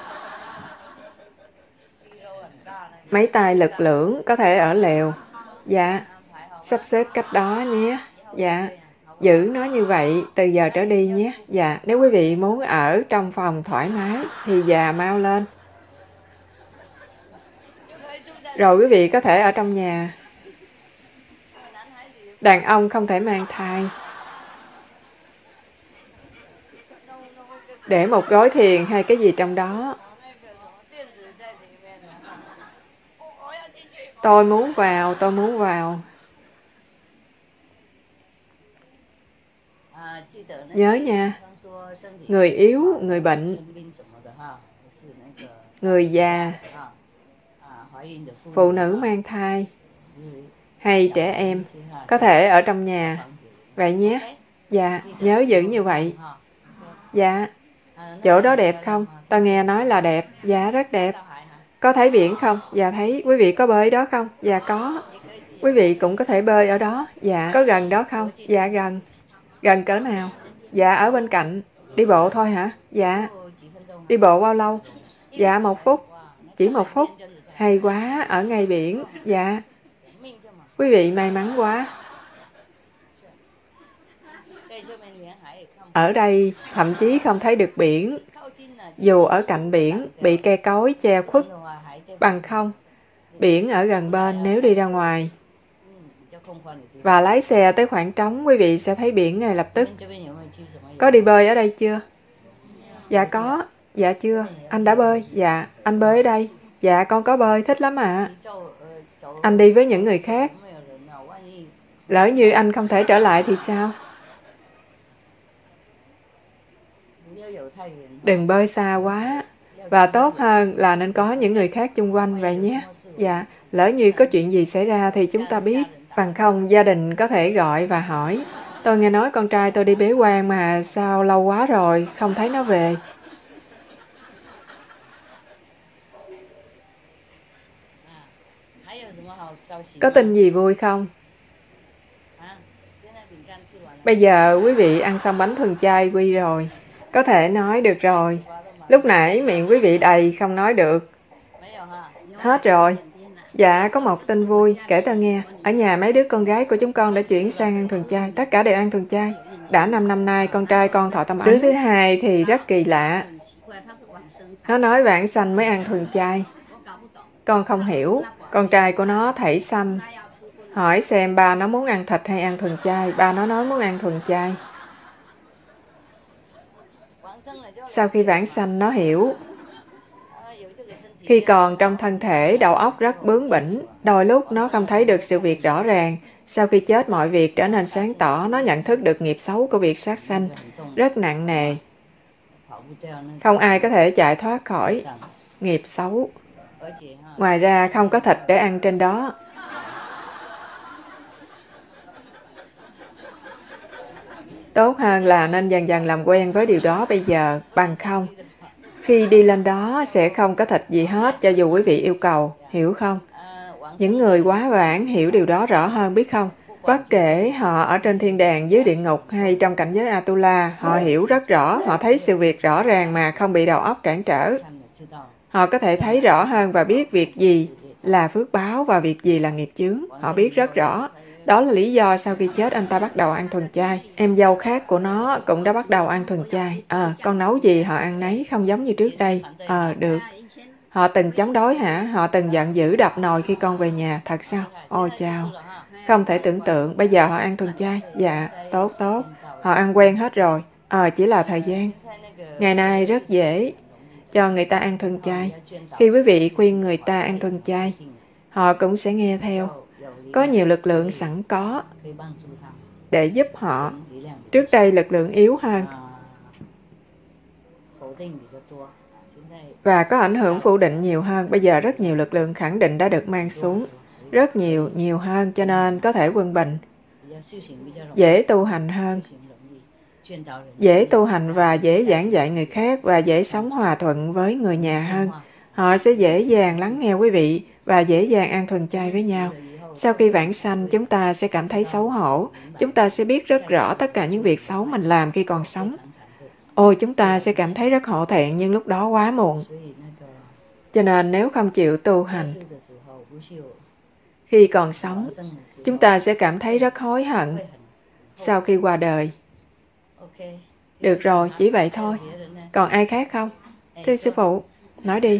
Mấy tay lực lưỡng có thể ở lều. Dạ. Sắp xếp cách đó nhé. Dạ. Giữ nó như vậy từ giờ trở đi nhé. Dạ. Nếu quý vị muốn ở trong phòng thoải mái thì già mau lên. Rồi quý vị có thể ở trong nhà. Đàn ông không thể mang thai. Để một gói thiền hay cái gì trong đó. Tôi muốn vào, tôi muốn vào. Nhớ nha. Người yếu, người bệnh, người già, phụ nữ mang thai, hay trẻ em, có thể ở trong nhà. Vậy nhé. Dạ, nhớ giữ như vậy. Dạ. Chỗ đó đẹp không? Tôi nghe nói là đẹp. Dạ, rất đẹp. Có thấy biển không? Dạ thấy. Quý vị có bơi đó không? Dạ có. Quý vị cũng có thể bơi ở đó. Dạ. Có gần đó không? Dạ gần. Gần cỡ nào? Dạ ở bên cạnh. Đi bộ thôi hả? Dạ. Đi bộ bao lâu? Dạ một phút. Chỉ một phút. Hay quá, ở ngay biển. Dạ. Quý vị may mắn quá. Ở đây thậm chí không thấy được biển. Dù ở cạnh biển, bị cây cối che khuất. Bằng không, biển ở gần bên nếu đi ra ngoài. Và lái xe tới khoảng trống, quý vị sẽ thấy biển ngay lập tức. Có đi bơi ở đây chưa? Dạ có. Dạ chưa. Anh đã bơi? Dạ. Anh bơi ở đây? Dạ con có bơi, thích lắm ạ. À. Anh đi với những người khác. Lỡ như anh không thể trở lại thì sao? Đừng bơi xa quá. Và tốt hơn là nên có những người khác chung quanh vậy nhé. Dạ. Lỡ như có chuyện gì xảy ra thì chúng ta biết. Bằng không, gia đình có thể gọi và hỏi. Tôi nghe nói con trai tôi đi bế quan mà sao lâu quá rồi, không thấy nó về. Có tin gì vui không? Bây giờ quý vị ăn xong bánh thuần chay quy rồi. Có thể nói được rồi. Lúc nãy miệng quý vị đầy không nói được. Hết rồi. Dạ, có một tin vui, kể tôi nghe. Ở nhà mấy đứa con gái của chúng con đã chuyển sang ăn thuần chay. Tất cả đều ăn thuần chay. Đã năm năm nay, con trai con thọ tâm ấn. Đứa thứ hai thì rất kỳ lạ. Nó nói vãng sanh mới ăn thuần chay. Con không hiểu. Con trai của nó thảy xăm. Hỏi xem ba nó muốn ăn thịt hay ăn thuần chay. Ba nó nói muốn ăn thuần chay. Sau khi vãng sanh nó hiểu. Khi còn trong thân thể, đầu óc rất bướng bỉnh. Đôi lúc nó không thấy được sự việc rõ ràng. Sau khi chết, mọi việc trở nên sáng tỏ. Nó nhận thức được nghiệp xấu của việc sát sanh. Rất nặng nề. Không ai có thể chạy thoát khỏi nghiệp xấu. Ngoài ra, không có thịt để ăn trên đó. Tốt hơn là nên dần dần làm quen với điều đó bây giờ, bằng không. Khi đi lên đó sẽ không có thịt gì hết cho dù quý vị yêu cầu, hiểu không? Những người quá vãng hiểu điều đó rõ hơn biết không? Bất kể họ ở trên thiên đàng, dưới địa ngục hay trong cảnh giới Atula, họ hiểu rất rõ, họ thấy sự việc rõ ràng mà không bị đầu óc cản trở. Họ có thể thấy rõ hơn và biết việc gì là phước báo và việc gì là nghiệp chướng. Họ biết rất rõ. Đó là lý do sau khi chết anh ta bắt đầu ăn thuần chay. Em dâu khác của nó cũng đã bắt đầu ăn thuần chay. Ờ, con nấu gì họ ăn nấy, không giống như trước đây. Ờ, được. Họ từng chống đối hả? Họ từng giận dữ đập nồi khi con về nhà. Thật sao? Ôi chao. Không thể tưởng tượng. Bây giờ họ ăn thuần chay. Dạ, tốt tốt. Họ ăn quen hết rồi. Ờ, chỉ là thời gian. Ngày nay rất dễ cho người ta ăn thuần chay. Khi quý vị khuyên người ta ăn thuần chay, họ cũng sẽ nghe theo. Có nhiều lực lượng sẵn có để giúp họ. Trước đây lực lượng yếu hơn và có ảnh hưởng phủ định nhiều hơn. Bây giờ rất nhiều lực lượng khẳng định đã được mang xuống. Rất nhiều, nhiều hơn cho nên có thể quân bình. Dễ tu hành hơn. Dễ tu hành và dễ giảng dạy người khác và dễ sống hòa thuận với người nhà hơn. Họ sẽ dễ dàng lắng nghe quý vị và dễ dàng ăn thuần chay với nhau. Sau khi vãng sanh, chúng ta sẽ cảm thấy xấu hổ. Chúng ta sẽ biết rất rõ tất cả những việc xấu mình làm khi còn sống. Ôi, chúng ta sẽ cảm thấy rất hổ thẹn nhưng lúc đó quá muộn. Cho nên nếu không chịu tu hành, khi còn sống, chúng ta sẽ cảm thấy rất hối hận sau khi qua đời. Được rồi, chỉ vậy thôi. Còn ai khác không? Thưa sư phụ, nói đi.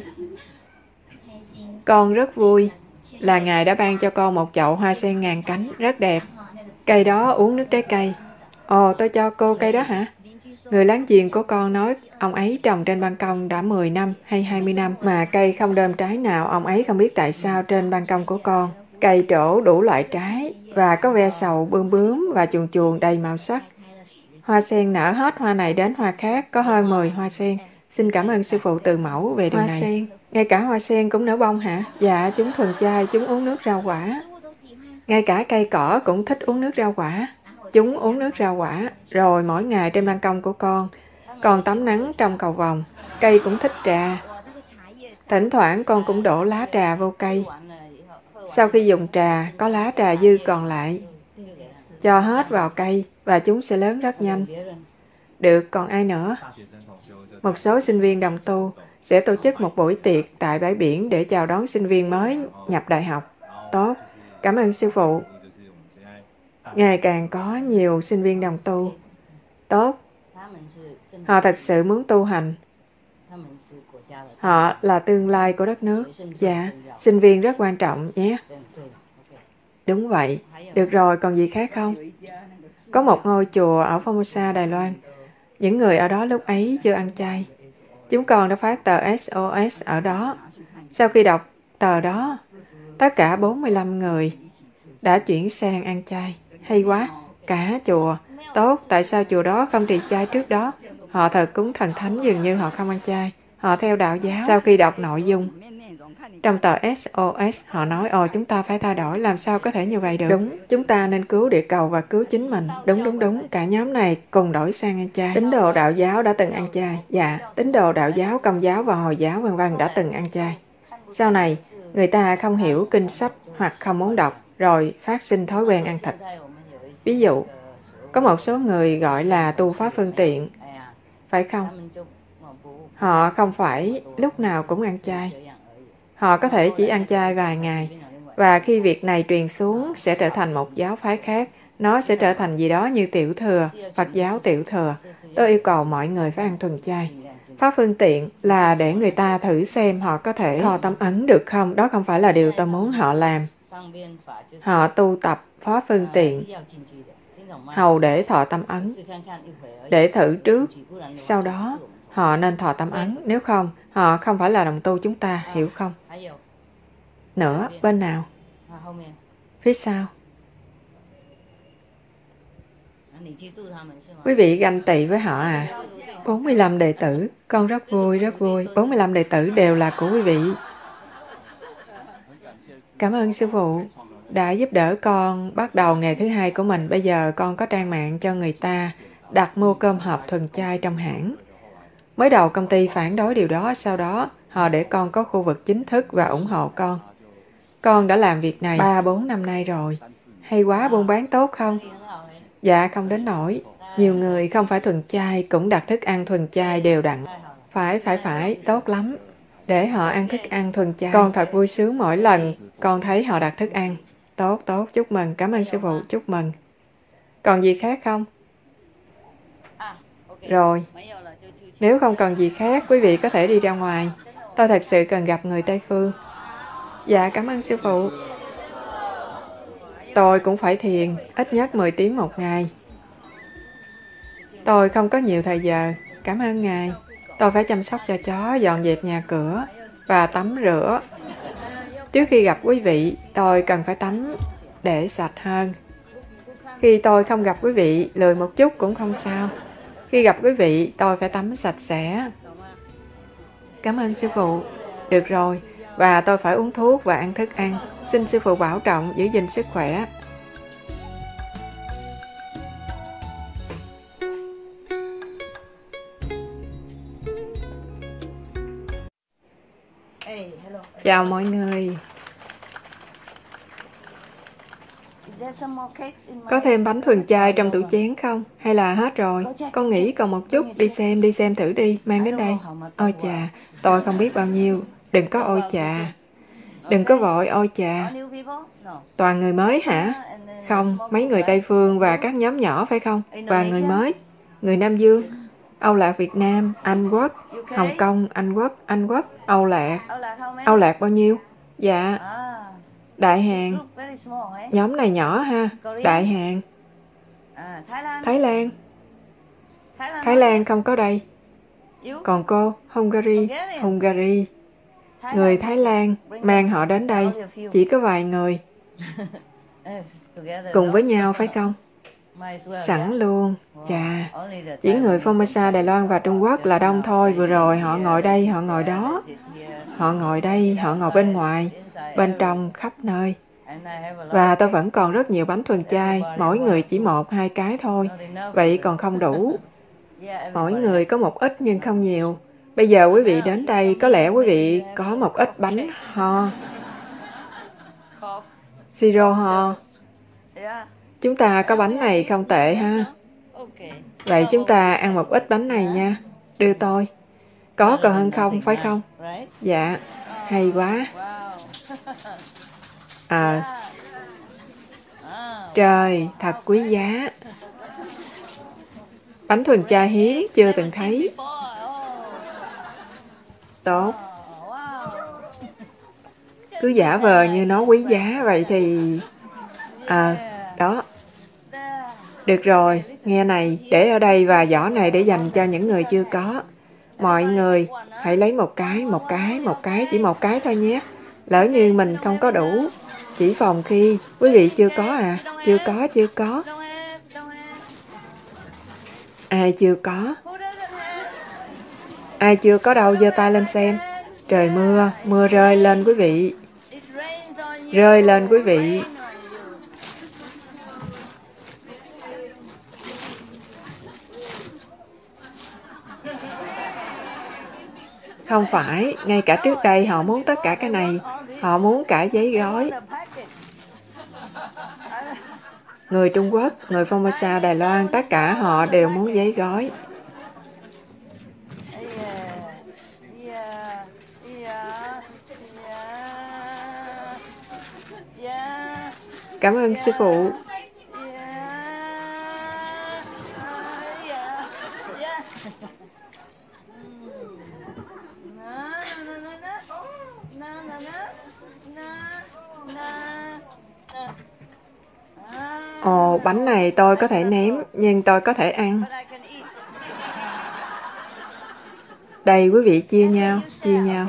Con rất vui là Ngài đã ban cho con một chậu hoa sen ngàn cánh, rất đẹp. Cây đó uống nước trái cây. Ồ, tôi cho cô cây đó hả? Người láng giềng của con nói ông ấy trồng trên ban công đã mười năm hay hai mươi năm mà cây không đơm trái nào. Ông ấy không biết tại sao trên ban công của con cây trổ đủ loại trái và có ve sầu bươm bướm và chuồn chuồn đầy màu sắc. Hoa sen nở hết hoa này đến hoa khác, có hơn mười hoa sen. Xin cảm ơn sư phụ từ mẫu về điều hoa này. Sen. Ngay cả hoa sen cũng nở bông hả? Dạ, chúng thuần chay, chúng uống nước rau quả. Ngay cả cây cỏ cũng thích uống nước rau quả. Chúng uống nước rau quả. Rồi mỗi ngày trên ban công của con, con tắm nắng trong cầu vồng. Cây cũng thích trà. Thỉnh thoảng con cũng đổ lá trà vô cây. Sau khi dùng trà, có lá trà dư còn lại. Cho hết vào cây và chúng sẽ lớn rất nhanh. Được, còn ai nữa? Một số sinh viên đồng tu sẽ tổ chức một buổi tiệc tại bãi biển để chào đón sinh viên mới nhập đại học. Tốt, cảm ơn sư phụ. Ngày càng có nhiều sinh viên đồng tu. Tốt. Họ thật sự muốn tu hành. Họ là tương lai của đất nước. Dạ, sinh viên rất quan trọng nhé. Đúng vậy. Được rồi, còn gì khác không? Có một ngôi chùa ở Formosa, Đài Loan. Những người ở đó lúc ấy chưa ăn chay. Chúng con đã phát tờ ét o ét ở đó. Sau khi đọc tờ đó, tất cả bốn mươi lăm người đã chuyển sang ăn chay. Hay quá, cả chùa. Tốt, tại sao chùa đó không trì chay trước đó? Họ thờ cúng thần thánh dường như họ không ăn chay. Họ theo đạo giáo. Sau khi đọc nội dung trong tờ ét o ét, họ nói, ồ, chúng ta phải thay đổi, làm sao có thể như vậy được? Đúng, chúng ta nên cứu địa cầu và cứu chính mình. Đúng, đúng, đúng, cả nhóm này cùng đổi sang ăn chay. Tín đồ đạo giáo đã từng ăn chay. Dạ, tín đồ đạo giáo, Công giáo và Hồi giáo vân vân đã từng ăn chay. Sau này, người ta không hiểu kinh sách hoặc không muốn đọc, rồi phát sinh thói quen ăn thịt. Ví dụ, có một số người gọi là tu pháp phương tiện, phải không? Họ không phải lúc nào cũng ăn chay. Họ có thể chỉ ăn chay vài ngày, và khi việc này truyền xuống sẽ trở thành một giáo phái khác. Nó sẽ trở thành gì đó như tiểu thừa, Phật giáo tiểu thừa. Tôi yêu cầu mọi người phải ăn thuần chay. Pháp phương tiện là để người ta thử xem họ có thể thọ tâm ấn được không. Đó không phải là điều tôi muốn họ làm. Họ tu tập pháp phương tiện hầu để thọ tâm ấn. Để thử trước, sau đó họ nên thọ tâm ấn. Nếu không, họ không phải là đồng tu chúng ta, hiểu không? Nữa, bên nào? Phía sau. Quý vị ganh tị với họ à? bốn mươi lăm đệ tử. Con rất vui, rất vui. bốn mươi lăm đệ tử đều là của quý vị. Cảm ơn sư phụ đã giúp đỡ con bắt đầu nghề thứ hai của mình. Bây giờ con có trang mạng cho người ta đặt mua cơm hộp thuần chay trong hãng. Mới đầu công ty phản đối điều đó, sau đó họ để con có khu vực chính thức và ủng hộ con. Con đã làm việc này ba bốn năm nay rồi. Hay quá, buôn bán tốt không? Dạ, không đến nỗi. Nhiều người không phải thuần chay cũng đặt thức ăn thuần chay đều đặn. Phải, phải, phải, tốt lắm. Để họ ăn thức ăn thuần chay. Con thật vui sướng mỗi lần con thấy họ đặt thức ăn. Tốt, tốt, chúc mừng, cảm ơn sư phụ, chúc mừng. Còn gì khác không? Rồi, nếu không còn gì khác, quý vị có thể đi ra ngoài. Tôi thật sự cần gặp người Tây Phương. Dạ, cảm ơn sư phụ. Tôi cũng phải thiền, ít nhất mười tiếng một ngày. Tôi không có nhiều thời giờ. Cảm ơn Ngài. Tôi phải chăm sóc cho chó, dọn dẹp nhà cửa và tắm rửa. Trước khi gặp quý vị, tôi cần phải tắm để sạch hơn. Khi tôi không gặp quý vị, lười một chút cũng không sao. Khi gặp quý vị, tôi phải tắm sạch sẽ. Cảm ơn sư phụ. Được rồi, và tôi phải uống thuốc và ăn thức ăn. Xin sư phụ bảo trọng, giữ gìn sức khỏe. Chào mọi người. Có thêm bánh thuần chay trong tủ chén không? Hay là hết rồi? Con nghĩ còn một chút. Đi xem, đi xem thử đi. Mang đến đây. Ôi chà, tôi không biết bao nhiêu. Đừng có ôi chà. Đừng có vội ôi chà. Toàn người mới hả? Không, mấy người Tây Phương và các nhóm nhỏ phải không? Và người mới. Người Nam Dương. Âu Lạc Việt Nam, Anh Quốc, Hồng Kông, Anh Quốc, Anh Quốc, Âu Lạc. Âu Lạc bao nhiêu? Dạ. Đại Hàn. Nhóm này nhỏ ha. Đại Hàn. Thái Lan. Thái Lan không có đây. Còn cô, Hungary. Hungary. Người Thái Lan mang họ đến đây. Chỉ có vài người. Cùng với nhau phải không? Sẵn luôn. Chà. Chỉ người Formosa, Đài Loan và Trung Quốc là đông thôi. Vừa rồi họ ngồi đây, họ ngồi đó. Họ ngồi đây, họ ngồi bên ngoài. Bên trong, khắp nơi. Và tôi vẫn còn rất nhiều bánh thuần chay. Mỗi người chỉ một, hai cái thôi. Vậy còn không đủ. Mỗi người có một ít nhưng không nhiều. Bây giờ quý vị đến đây, có lẽ quý vị có một ít bánh ho. Siro ho. Chúng ta có bánh này không tệ ha. Vậy chúng ta ăn một ít bánh này nha. Đưa tôi. Có còn hơn không, phải không? Dạ. Hay quá. À. Trời, thật quý giá. Bánh thuần chay hiếm, chưa từng thấy. Tốt. Cứ giả vờ như nó quý giá vậy thì... À, đó. Được rồi, nghe này, để ở đây và giỏ này để dành cho những người chưa có. Mọi người, hãy lấy một cái, một cái, một cái, chỉ một cái thôi nhé. Lỡ như mình không có đủ. Chỉ phòng khi quý vị chưa có à? Chưa có, chưa có. Ai chưa có? Ai chưa có đâu, giơ tay lên xem. Trời mưa, mưa rơi lên quý vị. Rơi lên quý vị. Không phải, ngay cả trước đây họ muốn tất cả cái này. Họ muốn cả giấy gói. Người Trung Quốc, người Formosa, Đài Loan, tất cả họ đều muốn giấy gói. Cảm ơn sư phụ. Ồ, bánh này tôi có thể ném, nhưng tôi có thể ăn. Đây, quý vị chia nhau, chia nhau.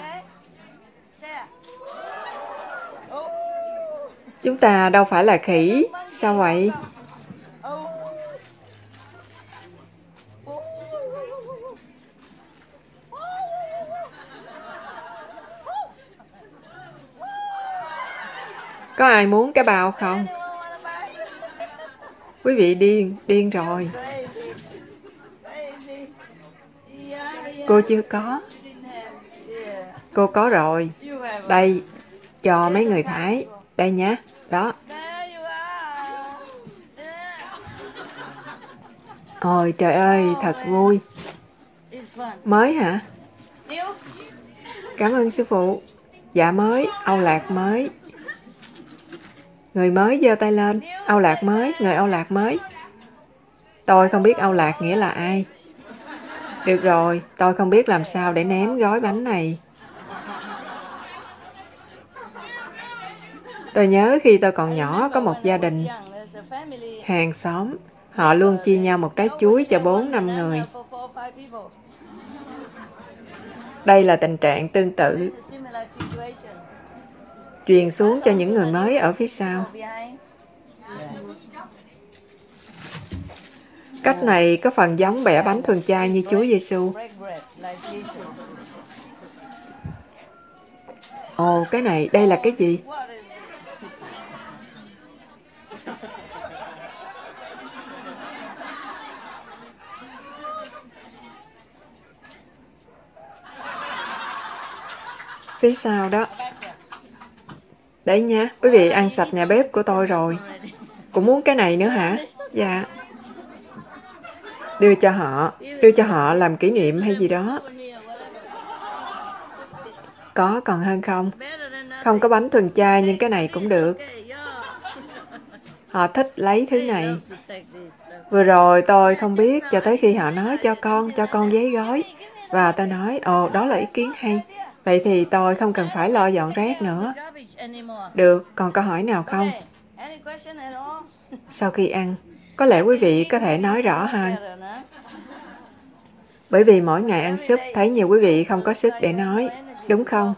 Chúng ta đâu phải là khỉ. Sao vậy? Có ai muốn cái bao không? Quý vị điên, điên rồi. Cô chưa có. Cô có rồi. Đây, cho mấy người Thái. Đây nhé. Đó. Ôi trời ơi, thật vui. Mới hả? Cảm ơn sư phụ. Dạ mới, Âu Lạc mới. Người mới giơ tay lên. Âu Lạc mới, người Âu Lạc mới. Tôi không biết Âu Lạc nghĩa là ai. Được rồi, tôi không biết làm sao để ném gói bánh này. Tôi nhớ khi tôi còn nhỏ có một gia đình, hàng xóm, họ luôn chia nhau một trái chuối cho bốn năm người. Đây là tình trạng tương tự, truyền xuống cho những người mới ở phía sau. Cách này có phần giống bẻ bánh thuần chay như Chúa Giêsu. Ồ, cái này, đây là cái gì? Phía sau đó. Đấy nha, quý vị ăn sạch nhà bếp của tôi rồi. Cũng muốn cái này nữa hả? Dạ. Đưa cho họ, đưa cho họ làm kỷ niệm hay gì đó. Có còn hơn không? Không có bánh thuần chay nhưng cái này cũng được. Họ thích lấy thứ này. Vừa rồi tôi không biết cho tới khi họ nói cho con, cho con giấy gói. Và tôi nói, ồ, đó là ý kiến hay. Vậy thì tôi không cần phải lo dọn rác nữa. Được, còn câu hỏi nào không? Sau khi ăn, có lẽ quý vị có thể nói rõ hơn. Bởi vì mỗi ngày ăn súp, thấy nhiều quý vị không có sức để nói. Đúng không?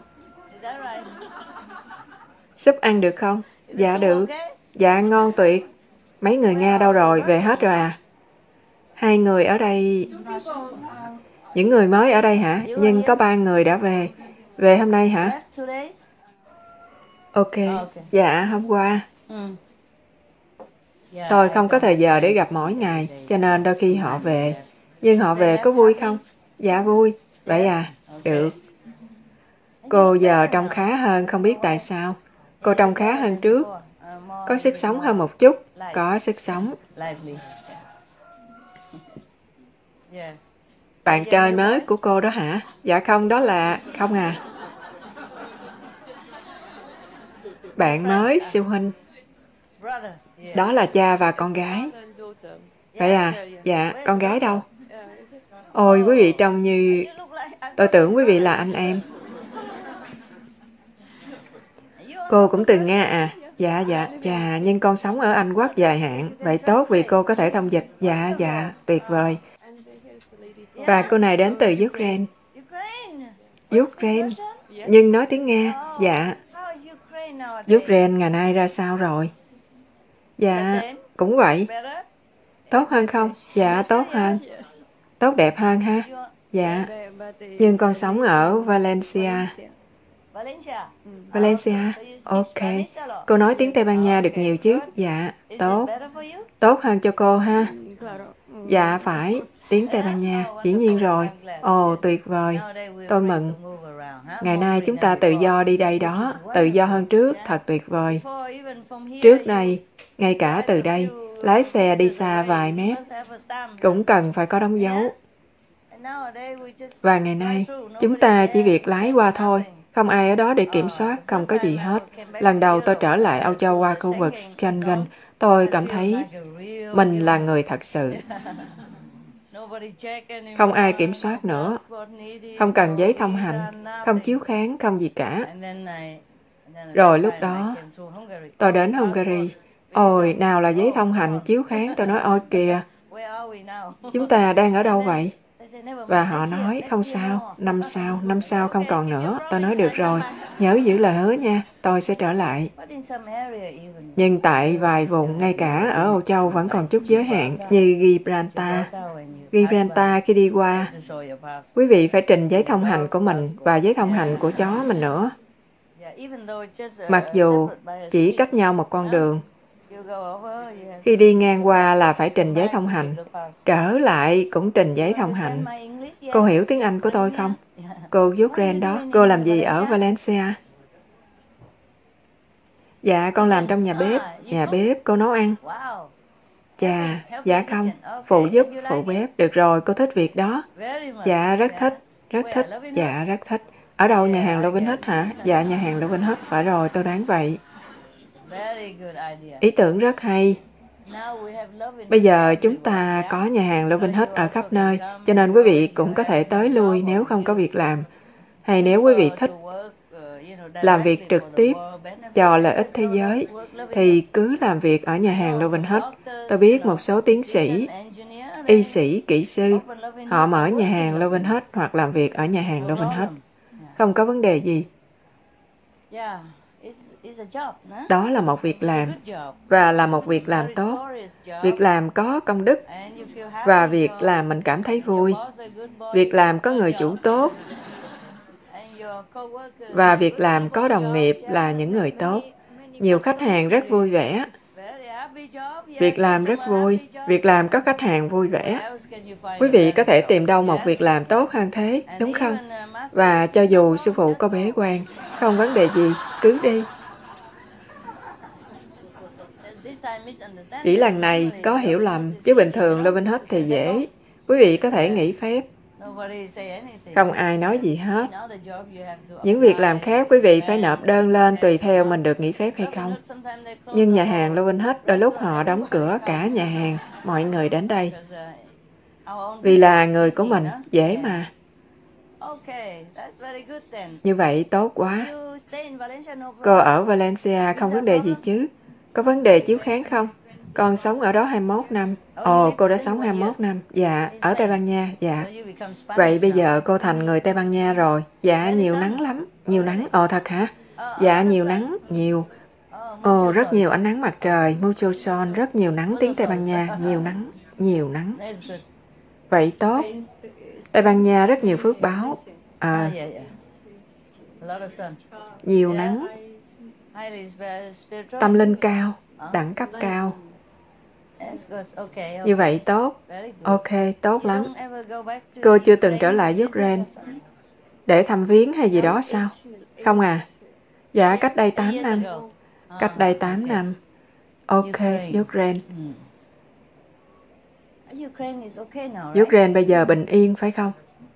Súp ăn được không? Dạ được. Dạ ngon tuyệt. Mấy người Nga đâu rồi? Về hết rồi à? Hai người ở đây... Những người mới ở đây hả? Nhưng có ba người đã về. Về hôm nay hả? Ok. Dạ, hôm qua. Tôi không có thời giờ để gặp mỗi ngày, cho nên đôi khi họ về. Nhưng họ về có vui không? Dạ vui. Vậy à? Được. Cô giờ trông khá hơn, không biết tại sao. Cô trông khá hơn trước. Có sức sống hơn một chút. Có sức sống. Bạn trai mới của cô đó hả? Dạ không, đó là... Không à. Bạn mới, sư huynh. Đó là cha và con gái. Vậy à? Dạ, con gái đâu? Ôi, quý vị trông như... Tôi tưởng quý vị là anh em. Cô cũng từ Nga à? Dạ, dạ, dạ, nhưng con sống ở Anh Quốc dài hạn. Vậy tốt vì cô có thể thông dịch. Dạ, dạ, tuyệt vời. Và cô này đến từ Ukraine. Ukraine? Nhưng nói tiếng Nga. Dạ. Ukraine ngày nay ra sao rồi? Dạ, cũng vậy. Tốt hơn không? Dạ, tốt hơn. Tốt đẹp hơn ha? Dạ. Nhưng con sống ở Valencia. Valencia? Ok. Cô nói tiếng Tây Ban Nha được nhiều chứ? Dạ, tốt. Tốt hơn cho cô ha? Dạ, phải. Tiếng Tây Ban Nha. Dĩ nhiên rồi. Ồ, tuyệt vời. Tôi mừng. Ngày nay chúng ta tự do đi đây đó. Tự do hơn trước. Thật tuyệt vời. Trước đây, ngay cả từ đây, lái xe đi xa vài mét, cũng cần phải có đóng dấu. Và ngày nay, chúng ta chỉ việc lái qua thôi. Không ai ở đó để kiểm soát, không có gì hết. Lần đầu tôi trở lại Âu Châu qua khu vực Schengen, tôi cảm thấy mình là người thật sự. Không ai kiểm soát nữa. Không cần giấy thông hành, không chiếu kháng, không gì cả. Rồi lúc đó, tôi đến Hungary. Ôi, nào là giấy thông hành, chiếu kháng, tôi nói, ôi kìa, chúng ta đang ở đâu vậy? Và họ nói, không sao, năm sau, năm sau không còn nữa. Tôi nói, được rồi, nhớ giữ lời hứa nha, tôi sẽ trở lại. Nhưng tại vài vùng, ngay cả ở Âu Châu vẫn còn chút giới hạn, như Gibraltar. Gibraltar khi đi qua, quý vị phải trình giấy thông hành của mình và giấy thông hành của chó mình nữa. Mặc dù chỉ cách nhau một con đường, Khi đi ngang qua là phải trình giấy thông hành. Trở lại cũng trình giấy thông hành. Cô hiểu tiếng Anh của tôi không? Cô Ukraine đó, cô làm gì ở Valencia? Dạ, con làm trong nhà bếp. Nhà bếp, cô nấu ăn. Chà, dạ không. Phụ giúp, phụ bếp. Được rồi, cô thích việc đó. Dạ, rất thích. Rất thích. Dạ, rất thích. Ở đâu, nhà hàng Lovin Hut hả? Dạ, nhà hàng Lovin Hut. Phải rồi, tôi đoán vậy. Ý tưởng rất hay. Bây giờ chúng ta có nhà hàng Lovin Hut ở khắp nơi, cho nên quý vị cũng có thể tới lui nếu không có việc làm. Hay nếu quý vị thích làm việc trực tiếp cho lợi ích thế giới, thì cứ làm việc ở nhà hàng Lovin Hut. Tôi biết một số tiến sĩ, y sĩ, kỹ sư, họ mở nhà hàng Lovin Hut hoặc làm việc ở nhà hàng Lovin Hut. Không có vấn đề gì. Đó là một việc làm, và là một việc làm tốt. Việc làm có công đức, và việc làm mình cảm thấy vui. Việc làm có người chủ tốt, và việc làm có đồng nghiệp là những người tốt. Nhiều khách hàng rất vui vẻ. Việc làm rất vui. Việc làm có khách hàng vui vẻ. Quý vị có thể tìm đâu một việc làm tốt hơn thế, đúng không? Và cho dù sư phụ có bế quan, không vấn đề gì, cứ đi. Chỉ lần này có hiểu lầm, chứ bình thường Lovin Hut thì dễ. Quý vị có thể nghỉ phép. Không ai nói gì hết. Những việc làm khác quý vị phải nộp đơn lên tùy theo mình được nghỉ phép hay không. Nhưng nhà hàng Lovin Hut đôi lúc họ đóng cửa cả nhà hàng, mọi người đến đây. Vì là người của mình, dễ mà. Như vậy tốt quá. Cô ở Valencia không vấn đề gì chứ? Có vấn đề chiếu kháng không? Con sống ở đó hai mươi mốt năm. Ồ, cô đã sống hai mươi mốt năm. Dạ, ở Tây Ban Nha, dạ. Vậy bây giờ cô thành người Tây Ban Nha rồi. Dạ, nhiều nắng lắm. Nhiều nắng, ồ thật hả? Dạ, nhiều nắng, nhiều. Ồ, rất nhiều ánh nắng mặt trời, mucho sol, rất nhiều nắng tiếng Tây Ban Nha. Nhiều nắng, nhiều nắng. Vậy tốt. Tây Ban Nha rất nhiều phước báo. À, nhiều nắng. Tâm linh cao, đẳng cấp cao. Như vậy tốt. Ok, tốt lắm. Cô chưa từng trở lại Ukraine để thăm viếng hay gì đó sao? Không à? Dạ, cách đây tám năm. Cách đây tám năm. Ok, Ukraine. Ukraine bây giờ bình yên phải không?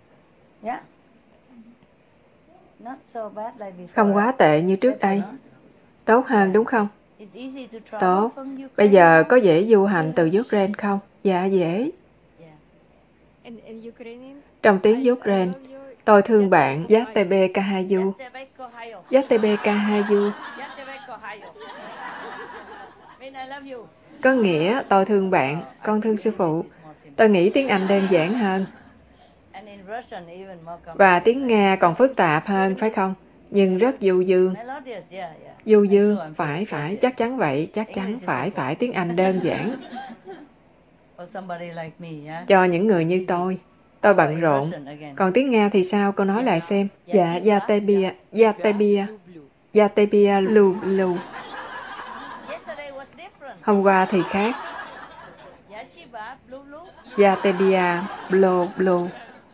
Không quá tệ như trước đây. Tốt hơn đúng không? Tốt. Bây giờ có dễ du hành từ Ukraine không? Dạ dễ. Trong tiếng Ukraine, tôi thương bạn Yatebe Kahayu. Yatebe Kahayu. Có nghĩa tôi thương bạn, con thương sư phụ. Tôi nghĩ tiếng Anh đơn giản hơn. Và tiếng Nga còn phức tạp hơn, phải không? Nhưng rất du dương. Du dương, phải, phải, chắc chắn vậy, chắc chắn phải, phải, tiếng Anh đơn giản. Cho những người như tôi, tôi bận rộn. Còn tiếng Nga thì sao? Cô nói lại xem. Dạ, Yatebia, Yatebia, Yatebia Lu Lu. Hôm qua thì khác. Yatebia Blu Blu.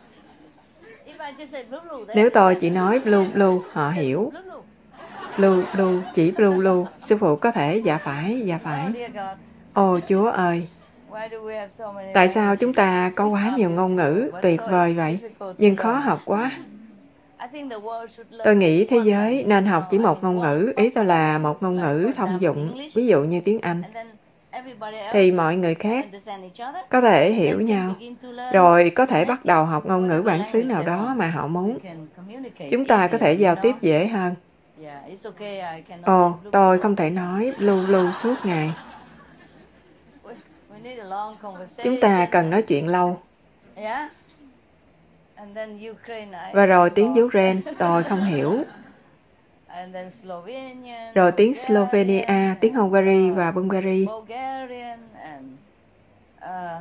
Nếu tôi chỉ nói Blu Blu, họ hiểu. Blu Blu, chỉ Blu Blu. Sư phụ có thể, dạ phải, dạ phải. Ồ Chúa ơi! Tại sao chúng ta có quá nhiều ngôn ngữ tuyệt vời vậy, nhưng khó học quá? Tôi nghĩ thế giới nên học chỉ một ngôn ngữ, ý tôi là một ngôn ngữ thông dụng, ví dụ như tiếng Anh. Thì mọi người khác có thể hiểu nhau, rồi có thể bắt đầu học ngôn ngữ bản xứ nào đó mà họ muốn. Chúng ta có thể giao tiếp dễ hơn. Ồ, tôi không thể nói lưu lưu suốt ngày. Chúng ta cần nói chuyện lâu. Và rồi tiếng Ukraine tôi không hiểu. Rồi tiếng Slovenia, tiếng Hungary và Bulgaria.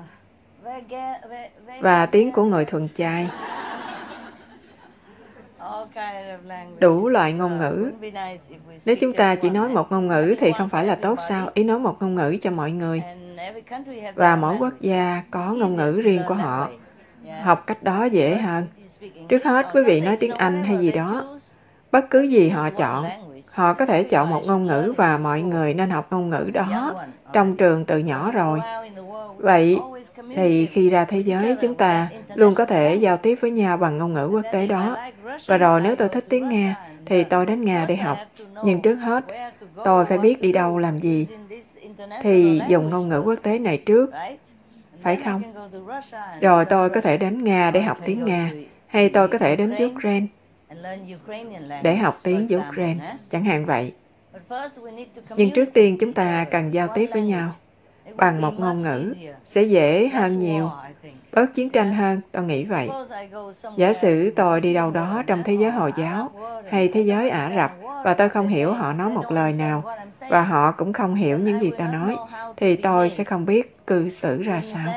Và tiếng của người thuần chay. đủ loại ngôn ngữ. Nếu chúng ta chỉ nói một ngôn ngữ thì không phải là tốt sao? Ý nói một ngôn ngữ cho mọi người. Và mỗi quốc gia có ngôn ngữ riêng của họ. Học cách đó dễ hơn. Trước hết, quý vị nói tiếng Anh hay gì đó. Bất cứ gì họ chọn, họ có thể chọn một ngôn ngữ và mọi người nên học ngôn ngữ đó trong trường từ nhỏ rồi. Vậy thì khi ra thế giới, chúng ta luôn có thể giao tiếp với nhau bằng ngôn ngữ quốc tế đó. Và rồi nếu tôi thích tiếng Nga, thì tôi đến Nga để học. Nhưng trước hết, tôi phải biết đi đâu làm gì. Thì dùng ngôn ngữ quốc tế này trước, phải không? Rồi tôi có thể đến Nga để học tiếng Nga, hay tôi có thể đến Ukraine để học tiếng Ukraine, chẳng hạn vậy. Nhưng trước tiên chúng ta cần giao tiếp với nhau bằng một ngôn ngữ, sẽ dễ hơn nhiều, bớt chiến tranh hơn, tôi nghĩ vậy. Giả sử tôi đi đâu đó trong thế giới Hồi giáo hay thế giới Ả Rập và tôi không hiểu họ nói một lời nào và họ cũng không hiểu những gì tôi nói, thì tôi sẽ không biết cư xử ra sao.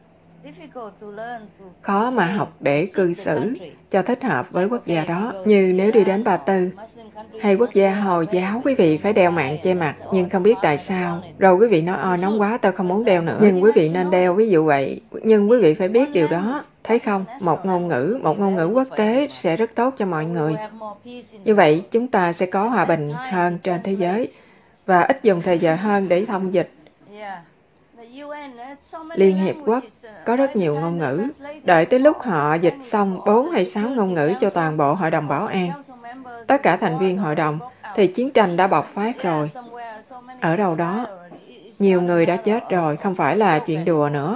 Khó mà học để cư xử cho thích hợp với quốc gia đó. Như nếu đi đến Ba Tư hay quốc gia Hồi giáo, quý vị phải đeo mạng che mặt, nhưng không biết tại sao. Rồi quý vị nói, ôi nóng quá, tôi không muốn đeo nữa. Nhưng quý vị nên đeo, ví dụ vậy. Nhưng quý vị phải biết điều đó. Thấy không? Một ngôn ngữ, một ngôn ngữ quốc tế sẽ rất tốt cho mọi người. Như vậy, chúng ta sẽ có hòa bình hơn trên thế giới và ít dùng thời giờ hơn để thông dịch. Liên Hiệp Quốc có rất nhiều ngôn ngữ. Đợi tới lúc họ dịch xong bốn hay sáu ngôn ngữ cho toàn bộ Hội đồng Bảo an, tất cả thành viên hội đồng, thì chiến tranh đã bộc phát rồi. Ở đâu đó, nhiều người đã chết rồi, không phải là chuyện đùa nữa.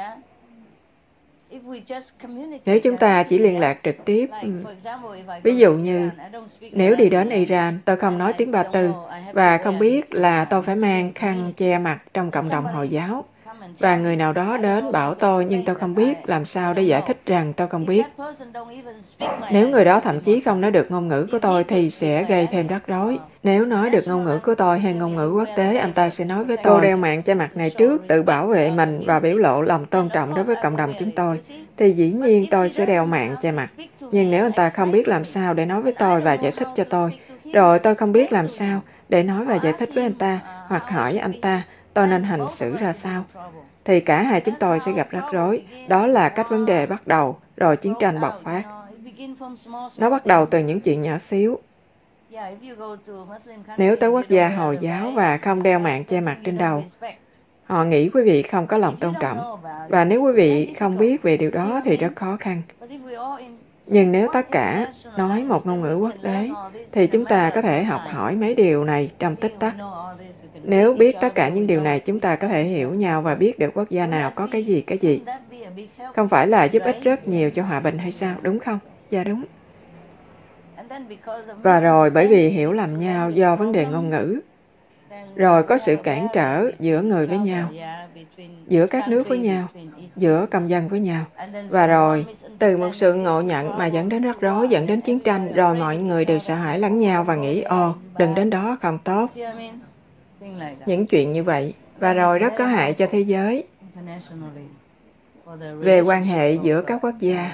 Nếu chúng ta chỉ liên lạc trực tiếp, ví dụ như nếu đi đến Iran, tôi không nói tiếng Ba Tư và không biết là tôi phải mang khăn che mặt trong cộng đồng Hồi giáo. Và người nào đó đến bảo tôi, nhưng tôi không biết làm sao để giải thích rằng tôi không biết. Nếu người đó thậm chí không nói được ngôn ngữ của tôi thì sẽ gây thêm rắc rối. Nếu nói được ngôn ngữ của tôi hay ngôn ngữ quốc tế, anh ta sẽ nói với tôi, cô đeo mạng che mặt này trước, tự bảo vệ mình và biểu lộ lòng tôn trọng đối với cộng đồng chúng tôi. Thì dĩ nhiên tôi sẽ đeo mạng che mặt. Nhưng nếu anh ta không biết làm sao để nói với tôi và giải thích cho tôi, rồi tôi không biết làm sao để nói và giải thích với anh ta, hoặc hỏi anh ta, tôi nên hành xử ra sao, thì cả hai chúng tôi sẽ gặp rắc rối. Đó là cách vấn đề bắt đầu, rồi chiến tranh bộc phát. Nó bắt đầu từ những chuyện nhỏ xíu. Nếu tới quốc gia Hồi giáo và không đeo mạng che mặt trên đầu, họ nghĩ quý vị không có lòng tôn trọng. Và nếu quý vị không biết về điều đó thì rất khó khăn. Nhưng nếu tất cả nói một ngôn ngữ quốc tế, thì chúng ta có thể học hỏi mấy điều này trong tích tắc. Nếu biết tất cả những điều này, chúng ta có thể hiểu nhau và biết được quốc gia nào có cái gì, cái gì. Không phải là giúp ích rất nhiều cho hòa bình hay sao, đúng không? Dạ đúng. Và rồi bởi vì hiểu lầm nhau do vấn đề ngôn ngữ, rồi có sự cản trở giữa người với nhau, giữa các nước với nhau, giữa công dân với nhau. Và rồi, từ một sự ngộ nhận mà dẫn đến rắc rối, dẫn đến chiến tranh, rồi mọi người đều sợ hãi lẫn nhau và nghĩ, ồ, đừng đến đó, không tốt. Những chuyện như vậy. Và rồi rất có hại cho thế giới về quan hệ giữa các quốc gia.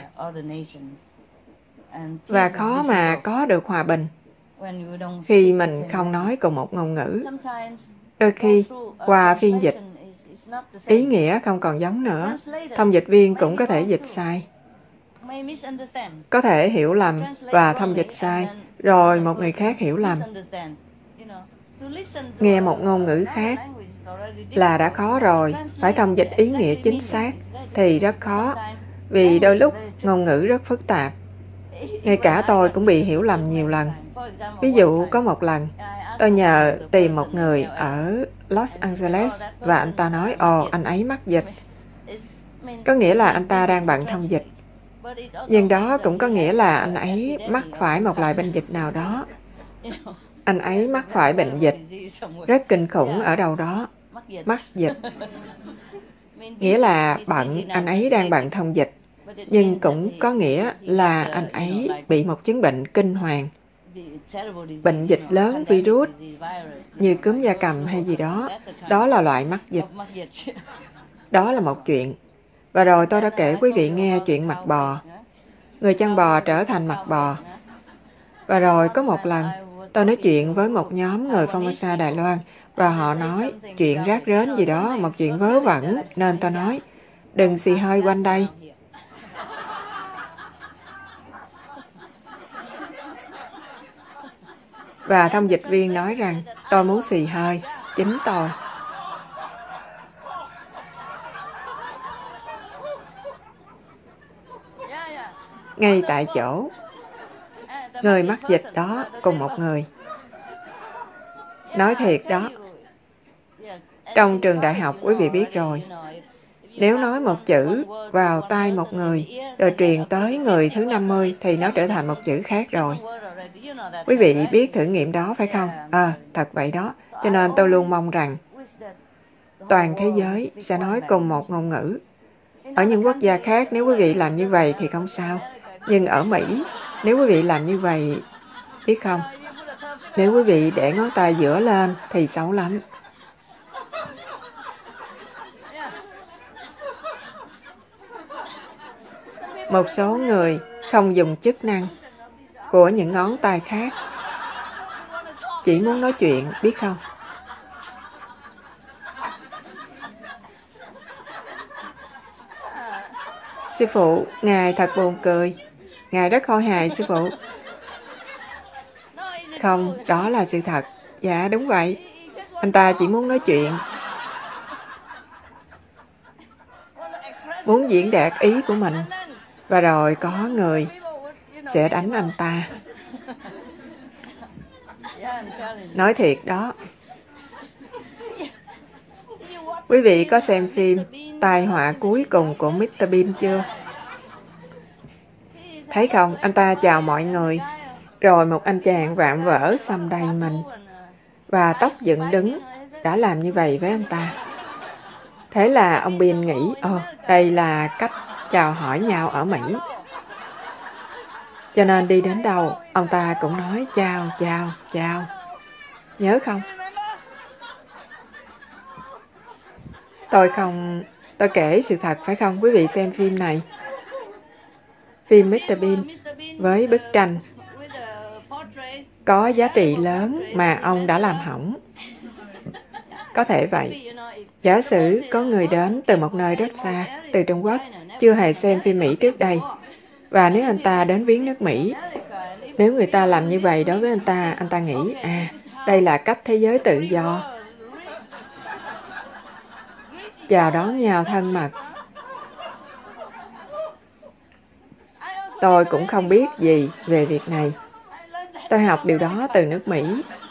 Và khó mà có được hòa bình khi mình không nói cùng một ngôn ngữ. Đôi khi, qua phiên dịch, ý nghĩa không còn giống nữa. Thông dịch viên cũng có thể dịch sai. Có thể hiểu lầm và thông dịch sai, rồi một người khác hiểu lầm. Nghe một ngôn ngữ khác là đã khó rồi, phải thông dịch ý nghĩa chính xác thì rất khó, vì đôi lúc ngôn ngữ rất phức tạp. Ngay cả tôi cũng bị hiểu lầm nhiều lần. Ví dụ có một lần, tôi nhờ tìm một người ở Los Angeles và anh ta nói, ồ, anh ấy mắc dịch. Có nghĩa là anh ta đang bận thông dịch. Nhưng đó cũng có nghĩa là anh ấy mắc phải một loại bệnh dịch nào đó. Anh ấy mắc phải bệnh dịch rất kinh khủng ở đâu đó. Mắc dịch. Nghĩa là bận, anh ấy đang bận thông dịch. Nhưng cũng có nghĩa là anh ấy bị một chứng bệnh kinh hoàng. Bệnh dịch lớn, virus, như cúm gia cầm hay gì đó. Đó là loại mắc dịch. Đó là một chuyện. Và rồi tôi đã kể quý vị nghe chuyện mặt bò. Người chăn bò trở thành mặt bò. Và rồi có một lần, tôi nói chuyện với một nhóm người Formosa Đài Loan, và họ nói chuyện rác rến gì đó, một chuyện vớ vẩn, nên tôi nói, đừng xì hơi quanh đây. Và thông dịch viên nói rằng, tôi muốn xì hơi, chính tôi. Ngay tại chỗ, người mắc dịch đó cùng một người. Nói thiệt đó, trong trường đại học quý vị biết rồi, nếu nói một chữ vào tai một người, rồi truyền tới người thứ năm mươi thì nó trở thành một chữ khác rồi. Quý vị biết thử nghiệm đó phải không? À, thật vậy đó. Cho nên tôi luôn mong rằng toàn thế giới sẽ nói cùng một ngôn ngữ. Ở những quốc gia khác, nếu quý vị làm như vậy thì không sao. Nhưng ở Mỹ, nếu quý vị làm như vậy, biết không? Nếu quý vị để ngón tay giữa lên thì xấu lắm. Một số người không dùng chức năng của những ngón tay khác, chỉ muốn nói chuyện, biết không? Sư phụ, Ngài thật buồn cười. Ngài rất khôi hài, sư phụ. Không, đó là sự thật. Dạ, đúng vậy. Anh ta chỉ muốn nói chuyện. Muốn diễn đạt ý của mình. Và rồi có người sẽ đánh anh ta. Nói thiệt đó. Quý vị có xem phim Tai họa cuối cùng của mít tơ Bean chưa? Thấy không, anh ta chào mọi người. Rồi một anh chàng vạm vỡ xăm đầy mình và tóc dựng đứng đã làm như vậy với anh ta. Thế là ông Bean nghĩ, ồ, đây là cách chào hỏi nhau ở Mỹ. Cho nên đi đến đâu, ông ta cũng nói chào, chào, chào. Nhớ không? Tôi không... Tôi kể sự thật phải không? Quý vị xem phim này. Phim mít tơ Bean với bức tranh có giá trị lớn mà ông đã làm hỏng. Có thể vậy. Giả sử có người đến từ một nơi rất xa, từ Trung Quốc, chưa hề xem phim Mỹ trước đây. Và nếu anh ta đến viếng nước Mỹ, nếu người ta làm như vậy đối với anh ta, anh ta nghĩ, à, đây là cách thế giới tự do. Chào đón nhau thân mật. Tôi cũng không biết gì về việc này. Tôi học điều đó từ nước Mỹ.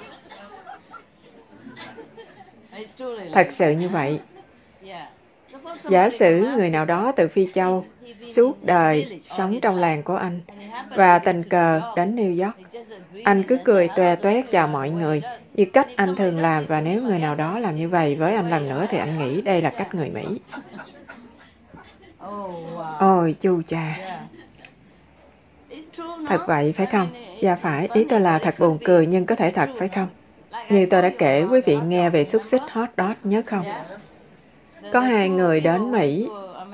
Thật sự như vậy. Giả sử người nào đó từ Phi Châu suốt đời sống trong làng của anh và tình cờ đến New York. Anh cứ cười toe toét chào mọi người như cách anh thường làm, và nếu người nào đó làm như vậy với anh lần nữa thì anh nghĩ đây là cách người Mỹ. Ôi chu cha. Thật vậy phải không? Dạ phải, ý tôi là thật buồn cười nhưng có thể thật phải không? Như tôi đã kể quý vị nghe về xúc xích hot dog nhớ không? Có hai người đến Mỹ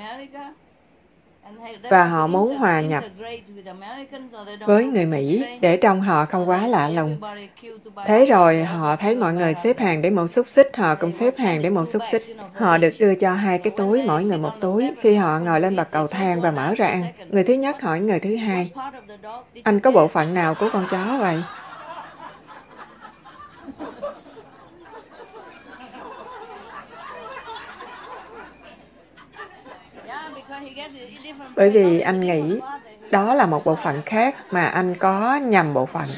và họ muốn hòa nhập với người Mỹ để trông họ không quá lạ lùng. Thế rồi họ thấy mọi người xếp hàng để mua xúc xích, họ cũng xếp hàng để mua xúc xích. Họ được đưa cho hai cái túi, mỗi người một túi. Khi họ ngồi lên bậc cầu thang và mở ra ăn, người thứ nhất hỏi người thứ hai, anh có bộ phận nào của con chó vậy? Bởi vì anh nghĩ đó là một bộ phận khác mà anh có nhầm bộ phận.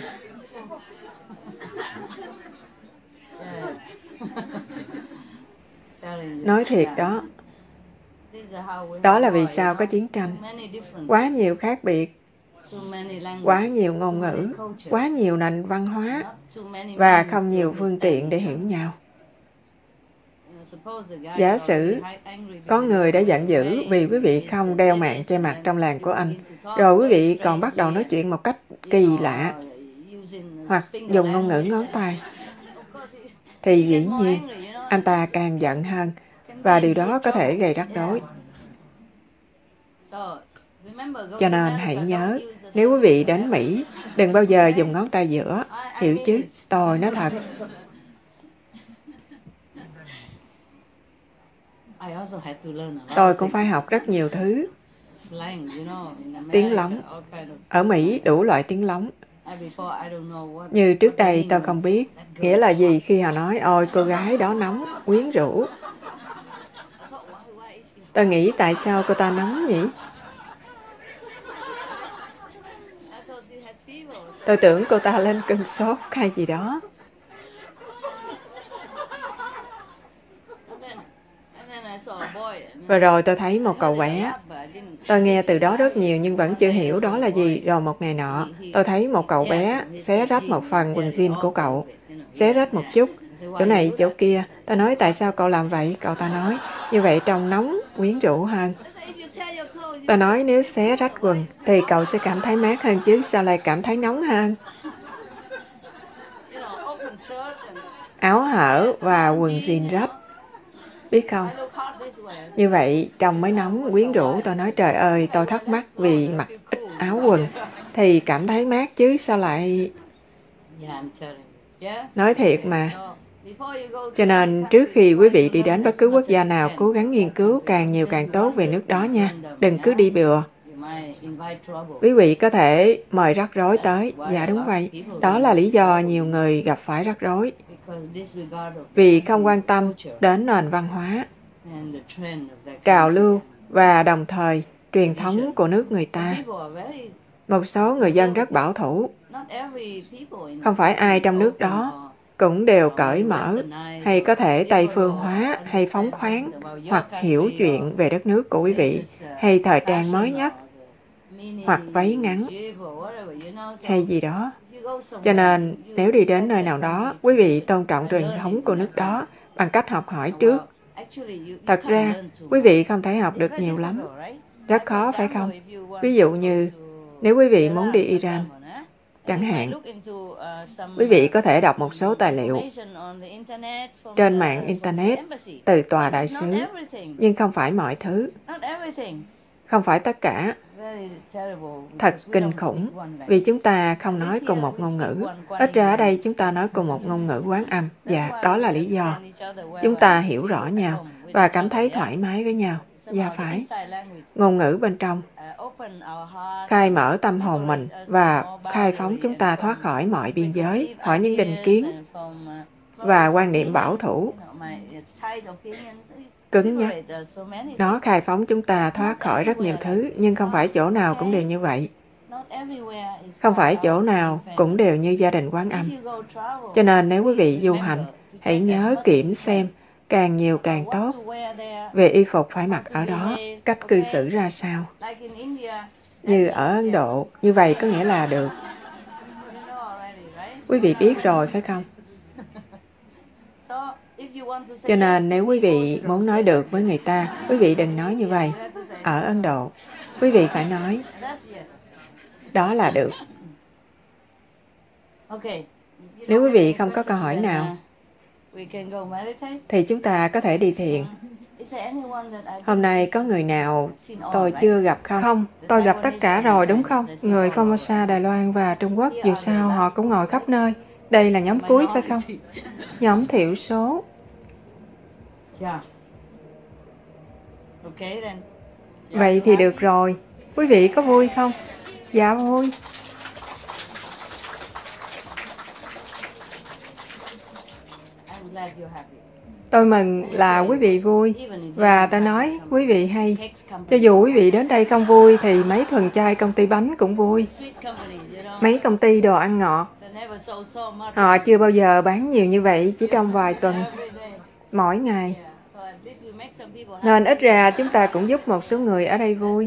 Nói thiệt đó. Đó là vì sao có chiến tranh. Quá nhiều khác biệt, quá nhiều ngôn ngữ, quá nhiều nền văn hóa và không nhiều phương tiện để hiểu nhau. Giả sử có người đã giận dữ vì quý vị không đeo mạng che mặt trong làng của anh, rồi quý vị còn bắt đầu nói chuyện một cách kỳ lạ hoặc dùng ngôn ngữ ngón tay, thì dĩ nhiên anh ta càng giận hơn và điều đó có thể gây rắc rối. Cho nên hãy nhớ, nếu quý vị đến Mỹ, đừng bao giờ dùng ngón tay giữa. Hiểu chứ? Tôi nói thật. Tôi cũng phải học rất nhiều thứ. Tiếng lóng. Ở Mỹ đủ loại tiếng lóng. Như trước đây tôi không biết nghĩa là gì khi họ nói ôi cô gái đó nóng, quyến rũ. Tôi nghĩ tại sao cô ta nóng nhỉ? Tôi tưởng cô ta lên cơn sốt hay gì đó. Và rồi tôi thấy một cậu bé. Tôi nghe từ đó rất nhiều nhưng vẫn chưa hiểu đó là gì. Rồi một ngày nọ, tôi thấy một cậu bé xé rách một phần quần jean của cậu. Xé rách một chút, chỗ này chỗ kia. Tôi nói tại sao cậu làm vậy? Cậu ta nói, như vậy trông nóng, quyến rũ hơn. Tôi nói nếu xé rách quần thì cậu sẽ cảm thấy mát hơn chứ sao lại cảm thấy nóng hơn? Áo hở và quần jean rách. Biết không? Như vậy trông mới nóng, quyến rũ. Tôi nói trời ơi, tôi thắc mắc vì mặc ít áo quần thì cảm thấy mát chứ sao lại... Nói thiệt mà. Cho nên trước khi quý vị đi đến bất cứ quốc gia nào, cố gắng nghiên cứu càng nhiều càng tốt về nước đó nha. Đừng cứ đi bừa. Quý vị có thể mời rắc rối tới. Dạ đúng vậy. Đó là lý do nhiều người gặp phải rắc rối. Vì không quan tâm đến nền văn hóa, trào lưu và đồng thời truyền thống của nước người ta. Một số người dân rất bảo thủ. Không phải ai trong nước đó cũng đều cởi mở, hay có thể Tây phương hóa, hay phóng khoáng, hoặc hiểu chuyện về đất nước của quý vị, hay thời trang mới nhất, hoặc váy ngắn, hay gì đó. Cho nên, nếu đi đến nơi nào đó, quý vị tôn trọng truyền thống của nước đó bằng cách học hỏi trước. Thật ra, quý vị không thể học được nhiều lắm. Rất khó, phải không? Ví dụ như, nếu quý vị muốn đi Iran, chẳng hạn, quý vị có thể đọc một số tài liệu trên mạng Internet từ tòa đại sứ, nhưng không phải mọi thứ. Không phải tất cả. Thật kinh khủng, vì chúng ta không nói cùng một ngôn ngữ. Ít ra ở đây chúng ta nói cùng một ngôn ngữ Quán Âm. Dạ, đó là lý do. Chúng ta hiểu rõ nhau và cảm thấy thoải mái với nhau. Dạ phải. Ngôn ngữ bên trong khai mở tâm hồn mình và khai phóng chúng ta thoát khỏi mọi biên giới, khỏi những định kiến và quan niệm bảo thủ, cứng nhắc. Nó khai phóng chúng ta thoát khỏi rất nhiều thứ, nhưng không phải chỗ nào cũng đều như vậy. Không phải chỗ nào cũng đều như gia đình Quán Âm. Cho nên nếu quý vị du hành, hãy nhớ kiểm xem càng nhiều càng tốt về y phục phải mặc ở đó, cách cư xử ra sao. Như ở Ấn Độ, như vậy có nghĩa là được. Quý vị biết rồi, phải không? Cho nên nếu quý vị muốn nói được với người ta, quý vị đừng nói như vậy. Ở Ấn Độ, quý vị phải nói, đó là được. Nếu quý vị không có câu hỏi nào, thì chúng ta có thể đi thiền. Hôm nay có người nào tôi chưa gặp không? Không, tôi gặp tất cả rồi đúng không? Người Formosa, Đài Loan và Trung Quốc, dù sao họ cũng ngồi khắp nơi. Đây là nhóm cuối phải không? Nhóm thiểu số. Vậy thì được rồi. Quý vị có vui không? Dạ vui. Tôi mừng là quý vị vui. Và tôi nói quý vị hay. Cho dù quý vị đến đây không vui thì mấy thuần chay công ty bánh cũng vui. Mấy công ty đồ ăn ngọt, họ chưa bao giờ bán nhiều như vậy chỉ trong vài tuần, mỗi ngày. Nên ít ra chúng ta cũng giúp một số người ở đây vui.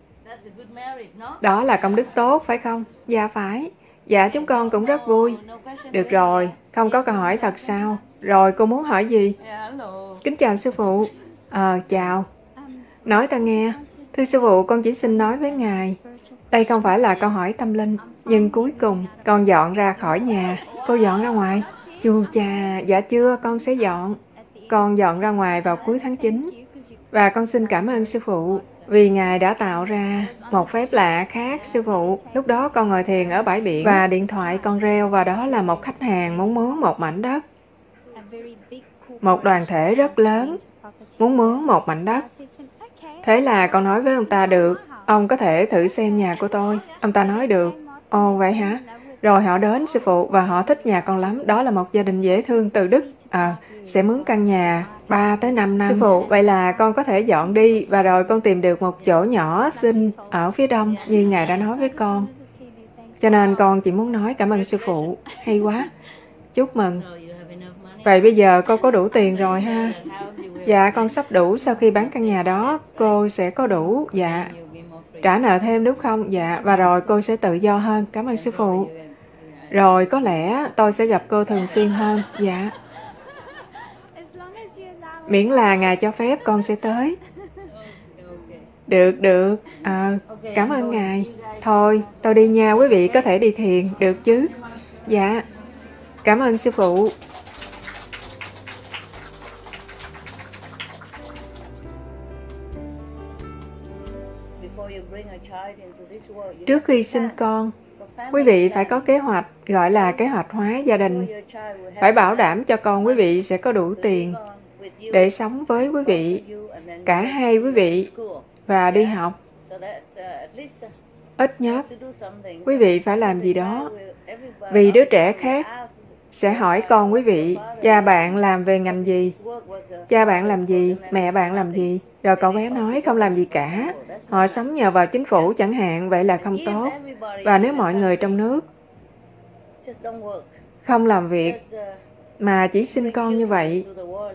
Đó là công đức tốt, phải không? Dạ phải. Dạ chúng con cũng rất vui. Được rồi, không có câu hỏi thật sao? Rồi cô muốn hỏi gì? Kính chào sư phụ. Ờ, chào. Nói ta nghe. Thưa sư phụ, con chỉ xin nói với ngài. Đây không phải là câu hỏi tâm linh, nhưng cuối cùng con dọn ra khỏi nhà. Cô dọn ra ngoài? Chu cha, dạ chưa, con sẽ dọn. Con dọn ra ngoài vào cuối tháng chín. Và con xin cảm ơn sư phụ. Vì Ngài đã tạo ra một phép lạ khác, sư phụ. Lúc đó con ngồi thiền ở bãi biển và điện thoại con reo và đó là một khách hàng muốn mướn một mảnh đất. Một đoàn thể rất lớn muốn mướn một mảnh đất. Thế là con nói với ông ta được, ông có thể thử xem nhà của tôi. Ông ta nói được. Ồ vậy hả? Rồi họ đến sư phụ và họ thích nhà con lắm. Đó là một gia đình dễ thương từ Đức. À, sẽ mướn căn nhà ba tới năm năm. Sư phụ, vậy là con có thể dọn đi và rồi con tìm được một chỗ nhỏ xinh ở phía đông như Ngài đã nói với con. Cho nên con chỉ muốn nói cảm ơn sư phụ. Hay quá. Chúc mừng. Vậy bây giờ con có đủ tiền rồi ha? Dạ, con sắp đủ. Sau khi bán căn nhà đó, cô sẽ có đủ. Dạ. Trả nợ thêm đúng không? Dạ. Và rồi cô sẽ tự do hơn. Cảm ơn sư phụ. Rồi có lẽ tôi sẽ gặp cô thường xuyên hơn. Dạ. Miễn là Ngài cho phép con sẽ tới. Được, được. À, cảm ơn Ngài. Thôi, tôi đi nha. Quý vị có thể đi thiền. Được chứ? Dạ. Cảm ơn sư phụ. Trước khi sinh con, quý vị phải có kế hoạch, gọi là kế hoạch hóa gia đình. Phải bảo đảm cho con quý vị sẽ có đủ tiền để sống với quý vị, cả hai quý vị, và đi học. Ít nhất, quý vị phải làm gì đó. Vì đứa trẻ khác sẽ hỏi con quý vị, cha bạn làm về ngành gì? Cha bạn làm gì? Mẹ bạn làm gì? Rồi cậu bé nói không làm gì cả. Họ sống nhờ vào chính phủ chẳng hạn, vậy là không tốt. Và nếu mọi người trong nước không làm việc, mà chỉ sinh con như vậy,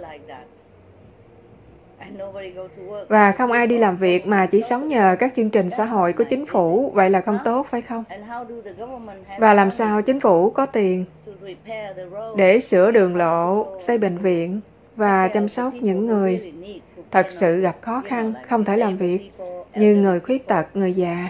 và không ai đi làm việc mà chỉ sống nhờ các chương trình xã hội của chính phủ, vậy là không tốt, phải không? Và làm sao chính phủ có tiền để sửa đường lộ, xây bệnh viện và chăm sóc những người thật sự gặp khó khăn, không thể làm việc, như người khuyết tật, người già.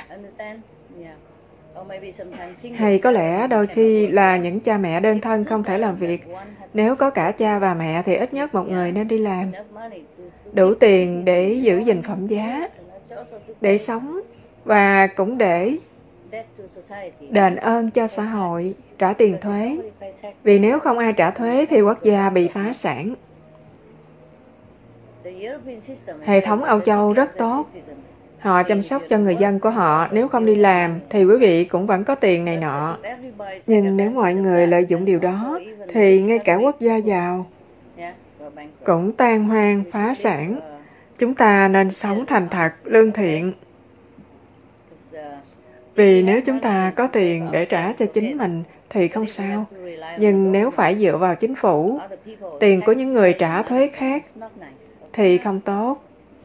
Hay có lẽ đôi khi là những cha mẹ đơn thân không thể làm việc. Nếu có cả cha và mẹ thì ít nhất một người nên đi làm. Đủ tiền để giữ gìn phẩm giá, để sống và cũng để đền ơn cho xã hội, trả tiền thuế. Vì nếu không ai trả thuế thì quốc gia bị phá sản. Hệ thống Âu Châu rất tốt. Họ chăm sóc cho người dân của họ. Nếu không đi làm thì quý vị cũng vẫn có tiền này nọ. Nhưng nếu mọi người lợi dụng điều đó thì ngay cả quốc gia giàu cũng tan hoang, phá sản. Chúng ta nên sống thành thật, lương thiện. Vì nếu chúng ta có tiền để trả cho chính mình thì không sao. Nhưng nếu phải dựa vào chính phủ, tiền của những người trả thuế khác thì không tốt.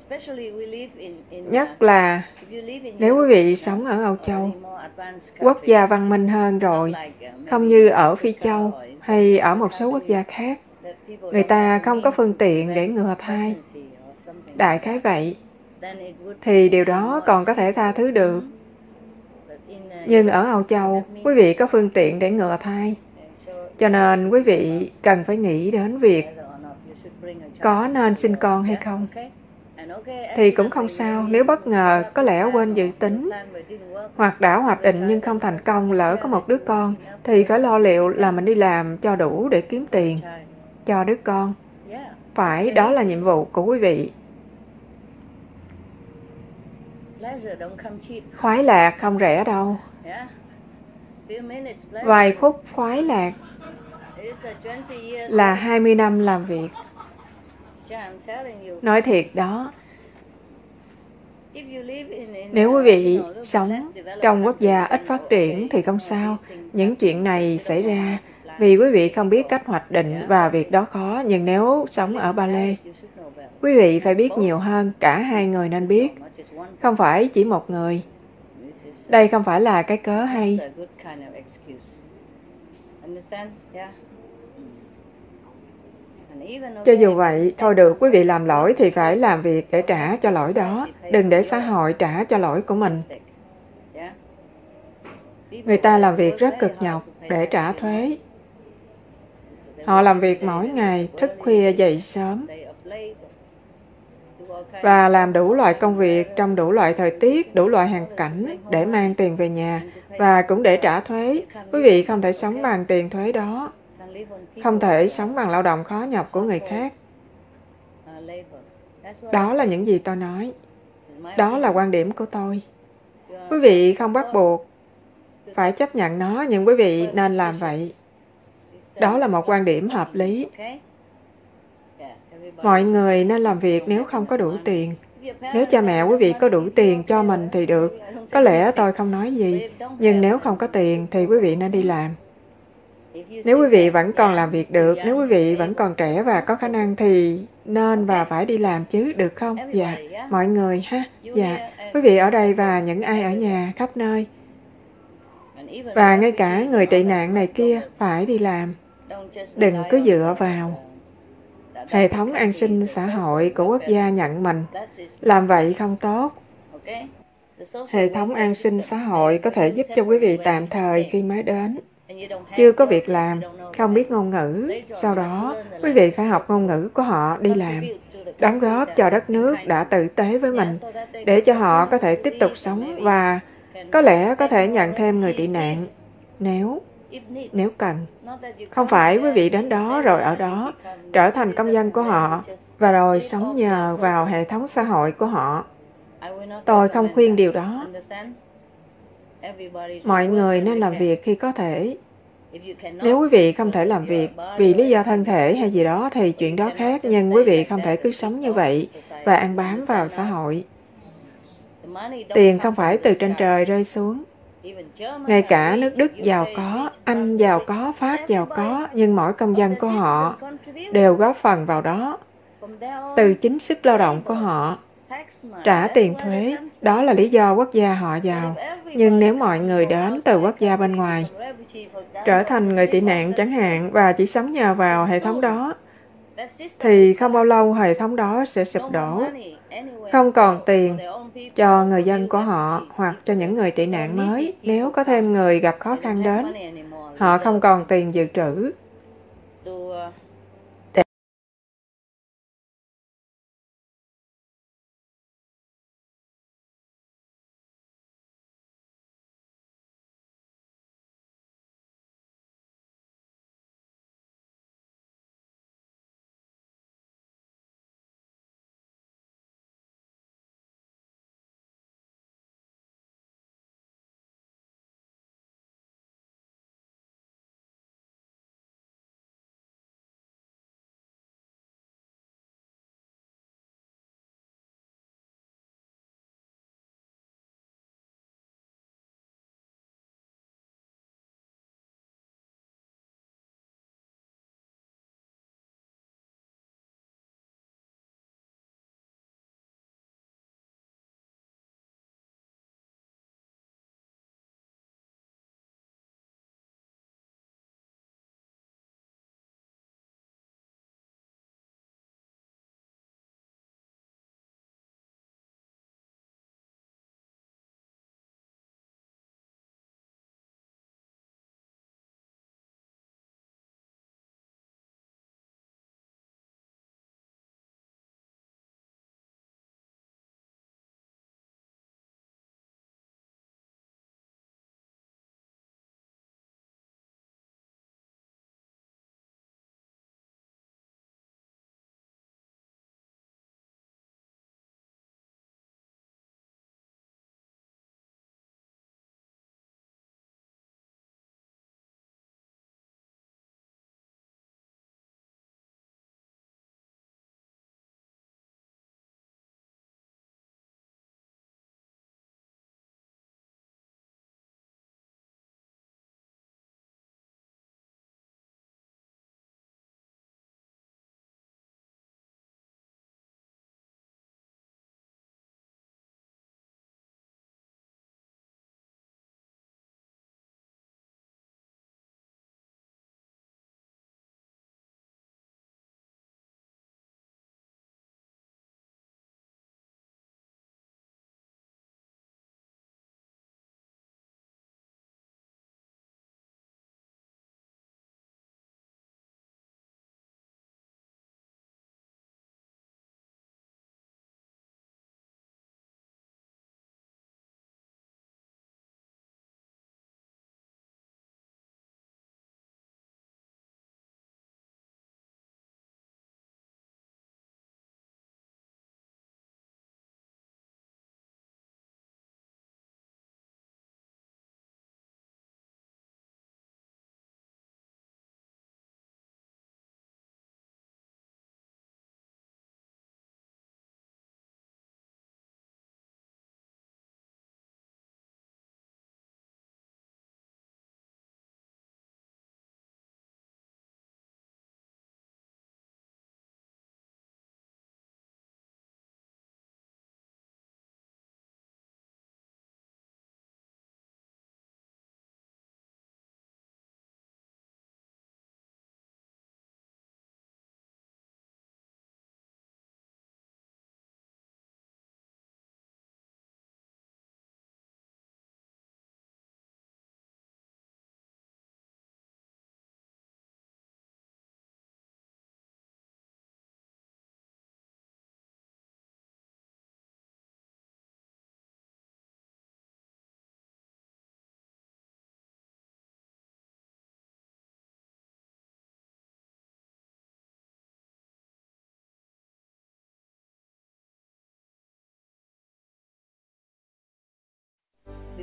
Nhất là nếu quý vị sống ở Âu Châu, quốc gia văn minh hơn rồi, không như ở Phi Châu hay ở một số quốc gia khác. Người ta không có phương tiện để ngừa thai. Đại khái vậy, thì điều đó còn có thể tha thứ được. Nhưng ở Âu Châu, quý vị có phương tiện để ngừa thai. Cho nên quý vị cần phải nghĩ đến việc có nên sinh con hay không. Thì cũng không sao, nếu bất ngờ có lẽ quên dự tính, hoặc đã hoạch định nhưng không thành công, lỡ có một đứa con, thì phải lo liệu là mình đi làm cho đủ để kiếm tiền cho đứa con. Phải, đó là nhiệm vụ của quý vị. Khoái lạc không rẻ đâu. Vài phút khoái lạc là hai mươi năm làm việc. Nói thiệt đó. Nếu quý vị sống trong quốc gia ít phát triển thì không sao. Những chuyện này xảy ra vì quý vị không biết cách hoạch định và việc đó khó. Nhưng nếu sống ở Ba Lê, quý vị phải biết nhiều hơn. Cả hai người nên biết. Không phải chỉ một người. Đây không phải là cái cớ hay. Cho dù vậy, thôi được, quý vị làm lỗi thì phải làm việc để trả cho lỗi đó. Đừng để xã hội trả cho lỗi của mình. Người ta làm việc rất cực nhọc để trả thuế. Họ làm việc mỗi ngày, thức khuya dậy sớm. và làm đủ loại công việc trong đủ loại thời tiết, đủ loại hoàn cảnh để mang tiền về nhà và cũng để trả thuế. Quý vị không thể sống bằng tiền thuế đó, không thể sống bằng lao động khó nhọc của người khác. Đó là những gì tôi nói. Đó là quan điểm của tôi. Quý vị không bắt buộc phải chấp nhận nó, nhưng quý vị nên làm vậy. Đó là một quan điểm hợp lý. Mọi người nên làm việc nếu không có đủ tiền. Nếu cha mẹ quý vị có đủ tiền cho mình thì được. Có lẽ tôi không nói gì, nhưng nếu không có tiền thì quý vị nên đi làm. Nếu quý vị vẫn còn làm việc được, nếu quý vị vẫn còn trẻ và có khả năng thì nên và phải đi làm chứ, được không? Dạ, mọi người ha. Dạ, quý vị ở đây và những ai ở nhà khắp nơi. Và ngay cả người tị nạn này kia phải đi làm. Đừng cứ dựa vào hệ thống an sinh xã hội của quốc gia nhận mình. Làm vậy không tốt. Hệ thống an sinh xã hội có thể giúp cho quý vị tạm thời khi mới đến. Chưa có việc làm, không biết ngôn ngữ. Sau đó, quý vị phải học ngôn ngữ của họ đi làm. Đóng góp cho đất nước đã tử tế với mình, để cho họ có thể tiếp tục sống và có lẽ có thể nhận thêm người tị nạn. Nếu, nếu cần. Không phải quý vị đến đó rồi ở đó, trở thành công dân của họ, và rồi sống nhờ vào hệ thống xã hội của họ. Tôi không khuyên điều đó. Mọi người nên làm việc khi có thể. Nếu quý vị không thể làm việc vì lý do thân thể hay gì đó thì chuyện đó khác, nhưng quý vị không thể cứ sống như vậy và ăn bám vào xã hội. Tiền không phải từ trên trời rơi xuống. Ngay cả nước Đức giàu có, Anh giàu có, Pháp giàu có, nhưng mỗi công dân của họ đều góp phần vào đó. Từ chính sức lao động của họ, trả tiền thuế, đó là lý do quốc gia họ giàu. Nhưng nếu mọi người đến từ quốc gia bên ngoài, trở thành người tị nạn chẳng hạn, và chỉ sống nhờ vào hệ thống đó, thì không bao lâu hệ thống đó sẽ sụp đổ. Không còn tiền cho người dân của họ hoặc cho những người tị nạn mới. Nếu có thêm người gặp khó khăn đến, họ không còn tiền dự trữ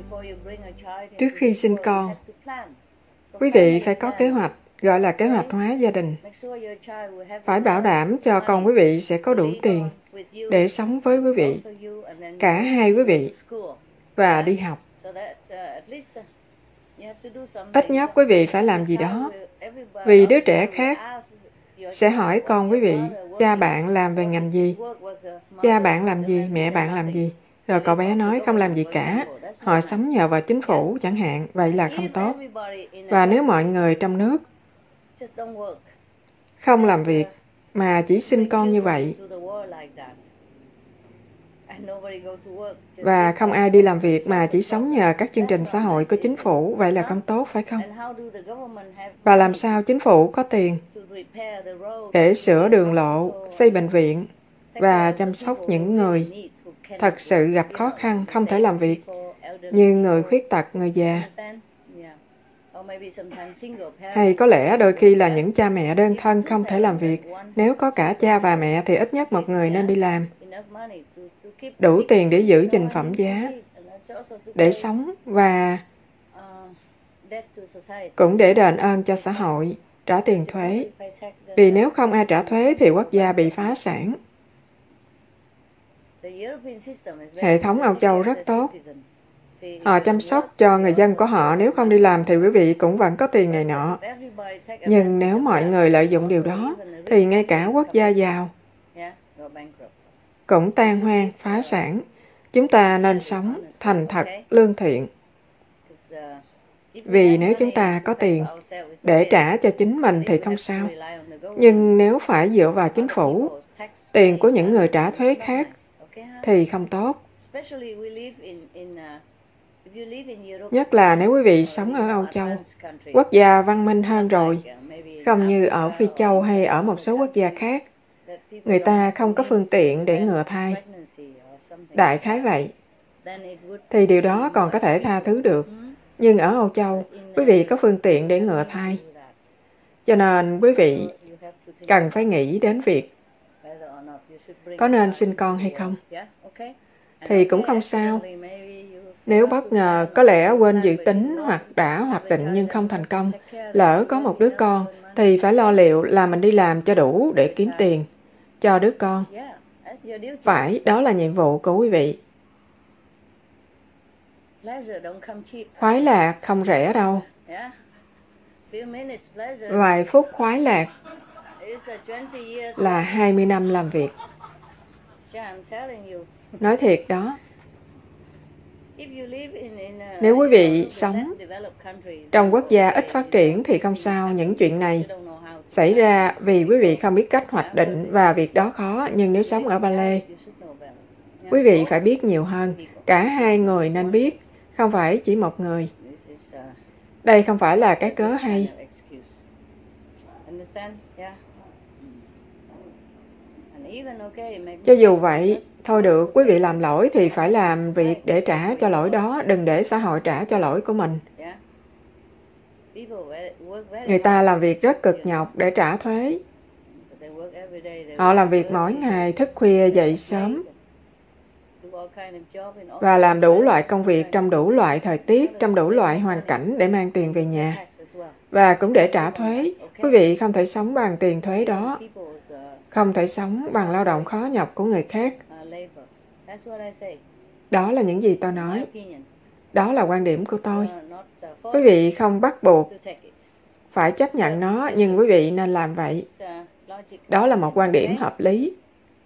Trước khi sinh con, quý vị phải có kế hoạch, gọi là kế hoạch hóa gia đình. Phải bảo đảm cho con quý vị sẽ có đủ tiền để sống với quý vị, cả hai quý vị, và đi học. Ít nhất quý vị phải làm gì đó, vì đứa trẻ khác sẽ hỏi con quý vị, cha bạn làm về ngành gì? Cha bạn làm gì? Mẹ bạn làm gì? Rồi cậu bé nói không làm gì cả. Họ sống nhờ vào chính phủ chẳng hạn, vậy là không tốt. Và nếu mọi người trong nước không làm việc, mà chỉ sinh con như vậy, và không ai đi làm việc mà chỉ sống nhờ các chương trình xã hội của chính phủ, vậy là không tốt, phải không? Và làm sao chính phủ có tiền để sửa đường lộ, xây bệnh viện và chăm sóc những người thật sự gặp khó khăn, không thể làm việc, như người khuyết tật, người già. Hay có lẽ đôi khi là những cha mẹ đơn thân không thể làm việc. Nếu có cả cha và mẹ thì ít nhất một người nên đi làm. Đủ tiền để giữ gìn phẩm giá, để sống và cũng để đền ơn cho xã hội, trả tiền thuế. Vì nếu không ai trả thuế thì quốc gia bị phá sản. Hệ thống Âu Châu rất tốt. Họ chăm sóc cho người dân của họ, nếu không đi làm thì quý vị cũng vẫn có tiền này nọ. Nhưng nếu mọi người lợi dụng điều đó, thì ngay cả quốc gia giàu cũng tan hoang, phá sản. Chúng ta nên sống thành thật, lương thiện. Vì nếu chúng ta có tiền để trả cho chính mình thì không sao. Nhưng nếu phải dựa vào chính phủ, tiền của những người trả thuế khác, thì không tốt. Nhất là nếu quý vị sống ở Âu Châu, quốc gia văn minh hơn rồi, không như ở Phi Châu hay ở một số quốc gia khác. Người ta không có phương tiện để ngừa thai. Đại khái vậy. Thì điều đó còn có thể tha thứ được. Nhưng ở Âu Châu, quý vị có phương tiện để ngừa thai. Cho nên quý vị cần phải nghĩ đến việc có nên sinh con hay không. Thì cũng không sao. Nếu bất ngờ có lẽ quên dự tính hoặc đã hoạch định nhưng không thành công, lỡ có một đứa con, thì phải lo liệu là mình đi làm cho đủ để kiếm tiền cho đứa con. Phải, đó là nhiệm vụ của quý vị. Khoái lạc không rẻ đâu. Vài phút khoái lạc là hai mươi năm làm việc. Nói thiệt đó. Nếu quý vị sống trong quốc gia ít phát triển thì không sao, những chuyện này xảy ra vì quý vị không biết cách hoạch định và việc đó khó. Nhưng nếu sống ở Ba Lê, quý vị phải biết nhiều hơn. Cả hai người nên biết, không phải chỉ một người. Đây không phải là cái cớ hay. Cho dù vậy, thôi được, quý vị làm lỗi thì phải làm việc để trả cho lỗi đó, đừng để xã hội trả cho lỗi của mình. Người ta làm việc rất cực nhọc để trả thuế. Họ làm việc mỗi ngày, thức khuya dậy sớm và làm đủ loại công việc trong đủ loại thời tiết, trong đủ loại hoàn cảnh để mang tiền về nhà. Và cũng để trả thuế. Quý vị không thể sống bằng tiền thuế đó. Không thể sống bằng lao động khó nhọc của người khác. Đó là những gì tôi nói. Đó là quan điểm của tôi. Quý vị không bắt buộc phải chấp nhận nó, nhưng quý vị nên làm vậy. Đó là một quan điểm hợp lý.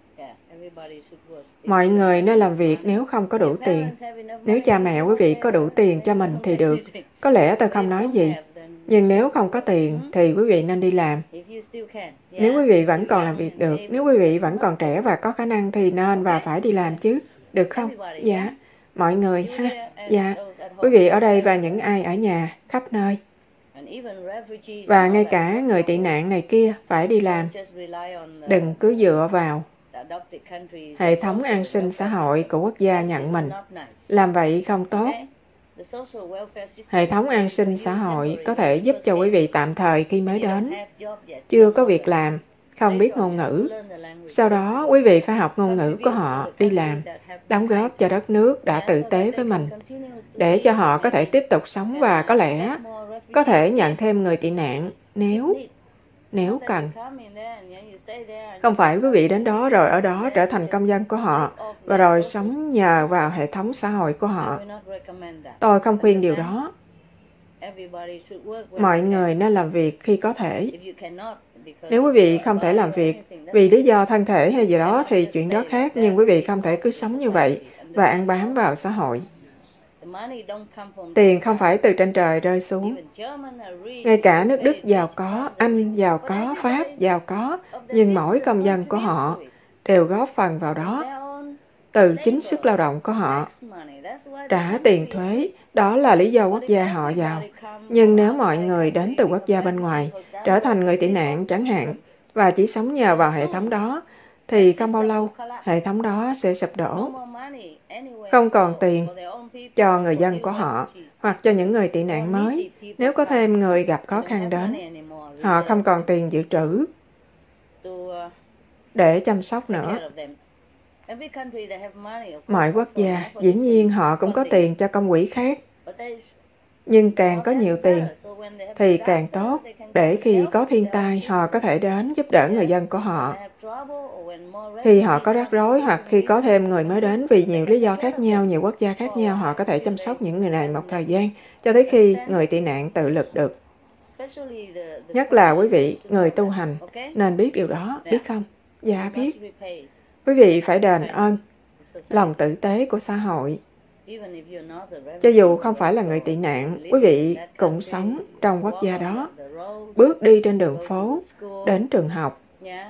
Mọi người nên làm việc nếu không có đủ tiền. Nếu cha mẹ quý vị có đủ tiền cho mình thì được. Có lẽ tôi không nói gì. Nhưng nếu không có tiền thì quý vị nên đi làm. Nếu quý vị vẫn còn làm việc được, nếu quý vị vẫn còn trẻ và có khả năng thì nên và phải đi làm chứ. Được không? Dạ. Mọi người ha. Dạ. Quý vị ở đây và những ai ở nhà, khắp nơi. Và ngay cả người tị nạn này kia phải đi làm. Đừng cứ dựa vào hệ thống an sinh xã hội của quốc gia nhận mình. Làm vậy không tốt. Hệ thống an sinh xã hội có thể giúp cho quý vị tạm thời khi mới đến, chưa có việc làm, không biết ngôn ngữ. Sau đó, quý vị phải học ngôn ngữ của họ, đi làm, đóng góp cho đất nước đã tử tế với mình, để cho họ có thể tiếp tục sống và có lẽ có thể nhận thêm người tị nạn nếu, nếu cần. Không phải quý vị đến đó rồi ở đó trở thành công dân của họ và rồi sống nhờ vào hệ thống xã hội của họ. Tôi không khuyên điều đó. Mọi người nên làm việc khi có thể. Nếu quý vị không thể làm việc vì lý do thân thể hay gì đó thì chuyện đó khác, nhưng quý vị không thể cứ sống như vậy và ăn bám vào xã hội. Tiền không phải từ trên trời rơi xuống. Ngay cả nước Đức giàu có, Anh giàu có, Pháp giàu có, nhưng mỗi công dân của họ đều góp phần vào đó từ chính sức lao động của họ. Trả tiền thuế, đó là lý do quốc gia họ giàu. Nhưng nếu mọi người đến từ quốc gia bên ngoài, trở thành người tị nạn chẳng hạn, và chỉ sống nhờ vào hệ thống đó, thì không bao lâu, hệ thống đó sẽ sụp đổ. Không còn tiền cho người dân của họ, hoặc cho những người tị nạn mới. Nếu có thêm người gặp khó khăn đến, họ không còn tiền dự trữ để chăm sóc nữa. Mọi quốc gia, dĩ nhiên họ cũng có tiền cho công quỹ khác. Nhưng càng có nhiều tiền, thì càng tốt, để khi có thiên tai, họ có thể đến giúp đỡ người dân của họ. Khi họ có rắc rối hoặc khi có thêm người mới đến vì nhiều lý do khác nhau, nhiều quốc gia khác nhau, họ có thể chăm sóc những người này một thời gian, cho tới khi người tị nạn tự lực được. Nhất là quý vị, người tu hành, nên biết điều đó, biết không? Dạ biết. Quý vị phải đền ơn, lòng tử tế của xã hội. Cho dù không phải là người tị nạn, quý vị cũng sống trong quốc gia đó. Bước đi trên đường phố, đến trường học.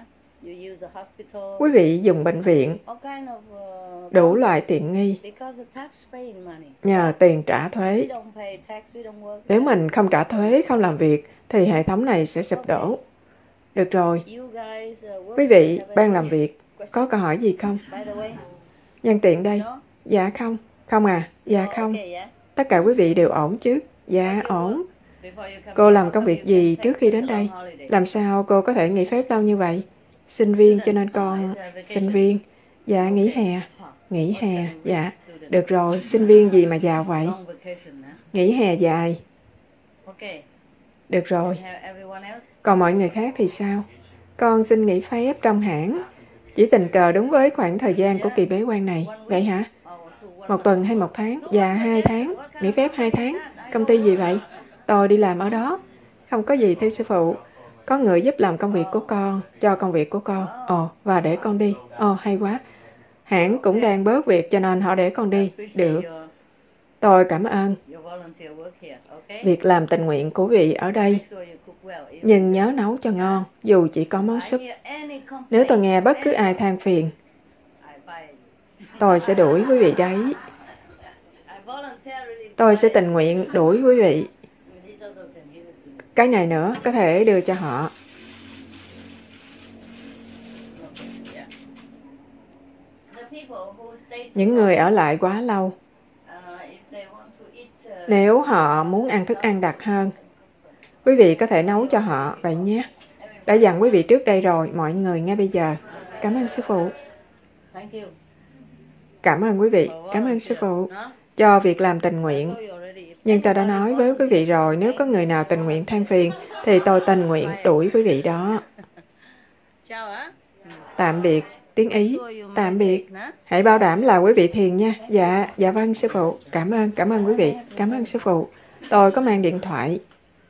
Quý vị dùng bệnh viện, đủ loại tiện nghi, nhờ tiền trả thuế. Nếu mình không trả thuế, không làm việc, thì hệ thống này sẽ sụp đổ. Được rồi. Quý vị, ban làm việc, có câu hỏi gì không? Nhân tiện đây. Dạ không. Không à? Dạ không. Tất cả quý vị đều ổn chứ? Dạ ổn. Cô làm công việc gì trước khi đến đây? Làm sao cô có thể nghỉ phép lâu như vậy? Sinh viên cho nên con... Sinh viên. Dạ nghỉ hè. Nghỉ hè. Dạ. Được rồi. Sinh viên gì mà giàu vậy? Nghỉ hè dài. Được rồi. Còn mọi người khác thì sao? Con xin nghỉ phép trong hãng. Chỉ tình cờ đúng với khoảng thời gian của kỳ bế quan này. Vậy hả? Một tuần hay một tháng? Dạ, hai tháng. Nghỉ phép hai tháng. Công ty gì vậy? Tôi đi làm ở đó. Không có gì thưa sư phụ. Có người giúp làm công việc của con, cho công việc của con. Ồ, và để con đi. Ồ, hay quá. Hãng cũng đang bớt việc cho nên họ để con đi. Được. Tôi cảm ơn việc làm tình nguyện của vị ở đây. Nhưng nhớ nấu cho ngon, dù chỉ có món súp. Nếu tôi nghe bất cứ ai than phiền, tôi sẽ đuổi quý vị đấy. Tôi sẽ tình nguyện đuổi quý vị. Cái này nữa, có thể đưa cho họ. Những người ở lại quá lâu, nếu họ muốn ăn thức ăn đặc hơn, quý vị có thể nấu cho họ, vậy nhé. Đã dặn quý vị trước đây rồi, mọi người nghe bây giờ. Cảm ơn sư phụ. Cảm ơn quý vị, cảm ơn sư phụ cho việc làm tình nguyện. Nhưng tôi đã nói với quý vị rồi, nếu có người nào tình nguyện than phiền, thì tôi tình nguyện đuổi quý vị đó. Tạm biệt, tiếng Ý, tạm biệt. Hãy bảo đảm là quý vị thiền nha. Dạ, dạ vâng sư phụ. Cảm ơn, cảm ơn quý vị. Cảm ơn sư phụ. Tôi có mang điện thoại.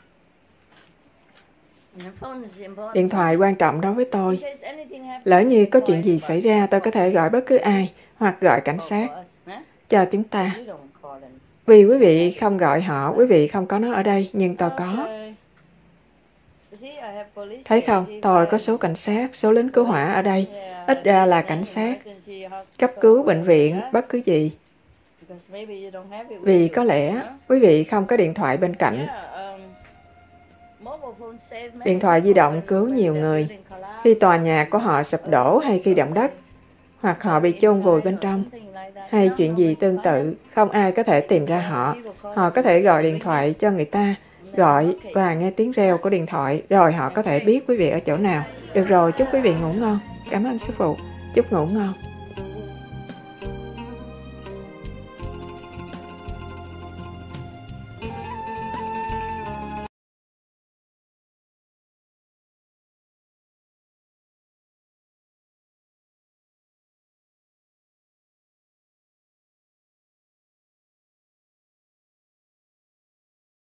Điện thoại quan trọng đối với tôi. Lỡ như có chuyện gì xảy ra, tôi có thể gọi bất cứ ai hoặc gọi cảnh sát cho chúng ta. Vì quý vị không gọi họ, quý vị không có nó ở đây, nhưng tôi có. Thấy không, tôi có số cảnh sát, số lính cứu hỏa ở đây. Ít ra là cảnh sát, cấp cứu, bệnh viện, bất cứ gì. Vì có lẽ quý vị không có điện thoại bên cạnh. Điện thoại di động cứu nhiều người khi tòa nhà của họ sụp đổ hay khi động đất, hoặc họ bị chôn vùi bên trong, hay chuyện gì tương tự, không ai có thể tìm ra họ. Họ có thể gọi điện thoại cho người ta, gọi và nghe tiếng reo của điện thoại, rồi họ có thể biết quý vị ở chỗ nào. Được rồi, chúc quý vị ngủ ngon. Cảm ơn sư phụ. Chúc ngủ ngon.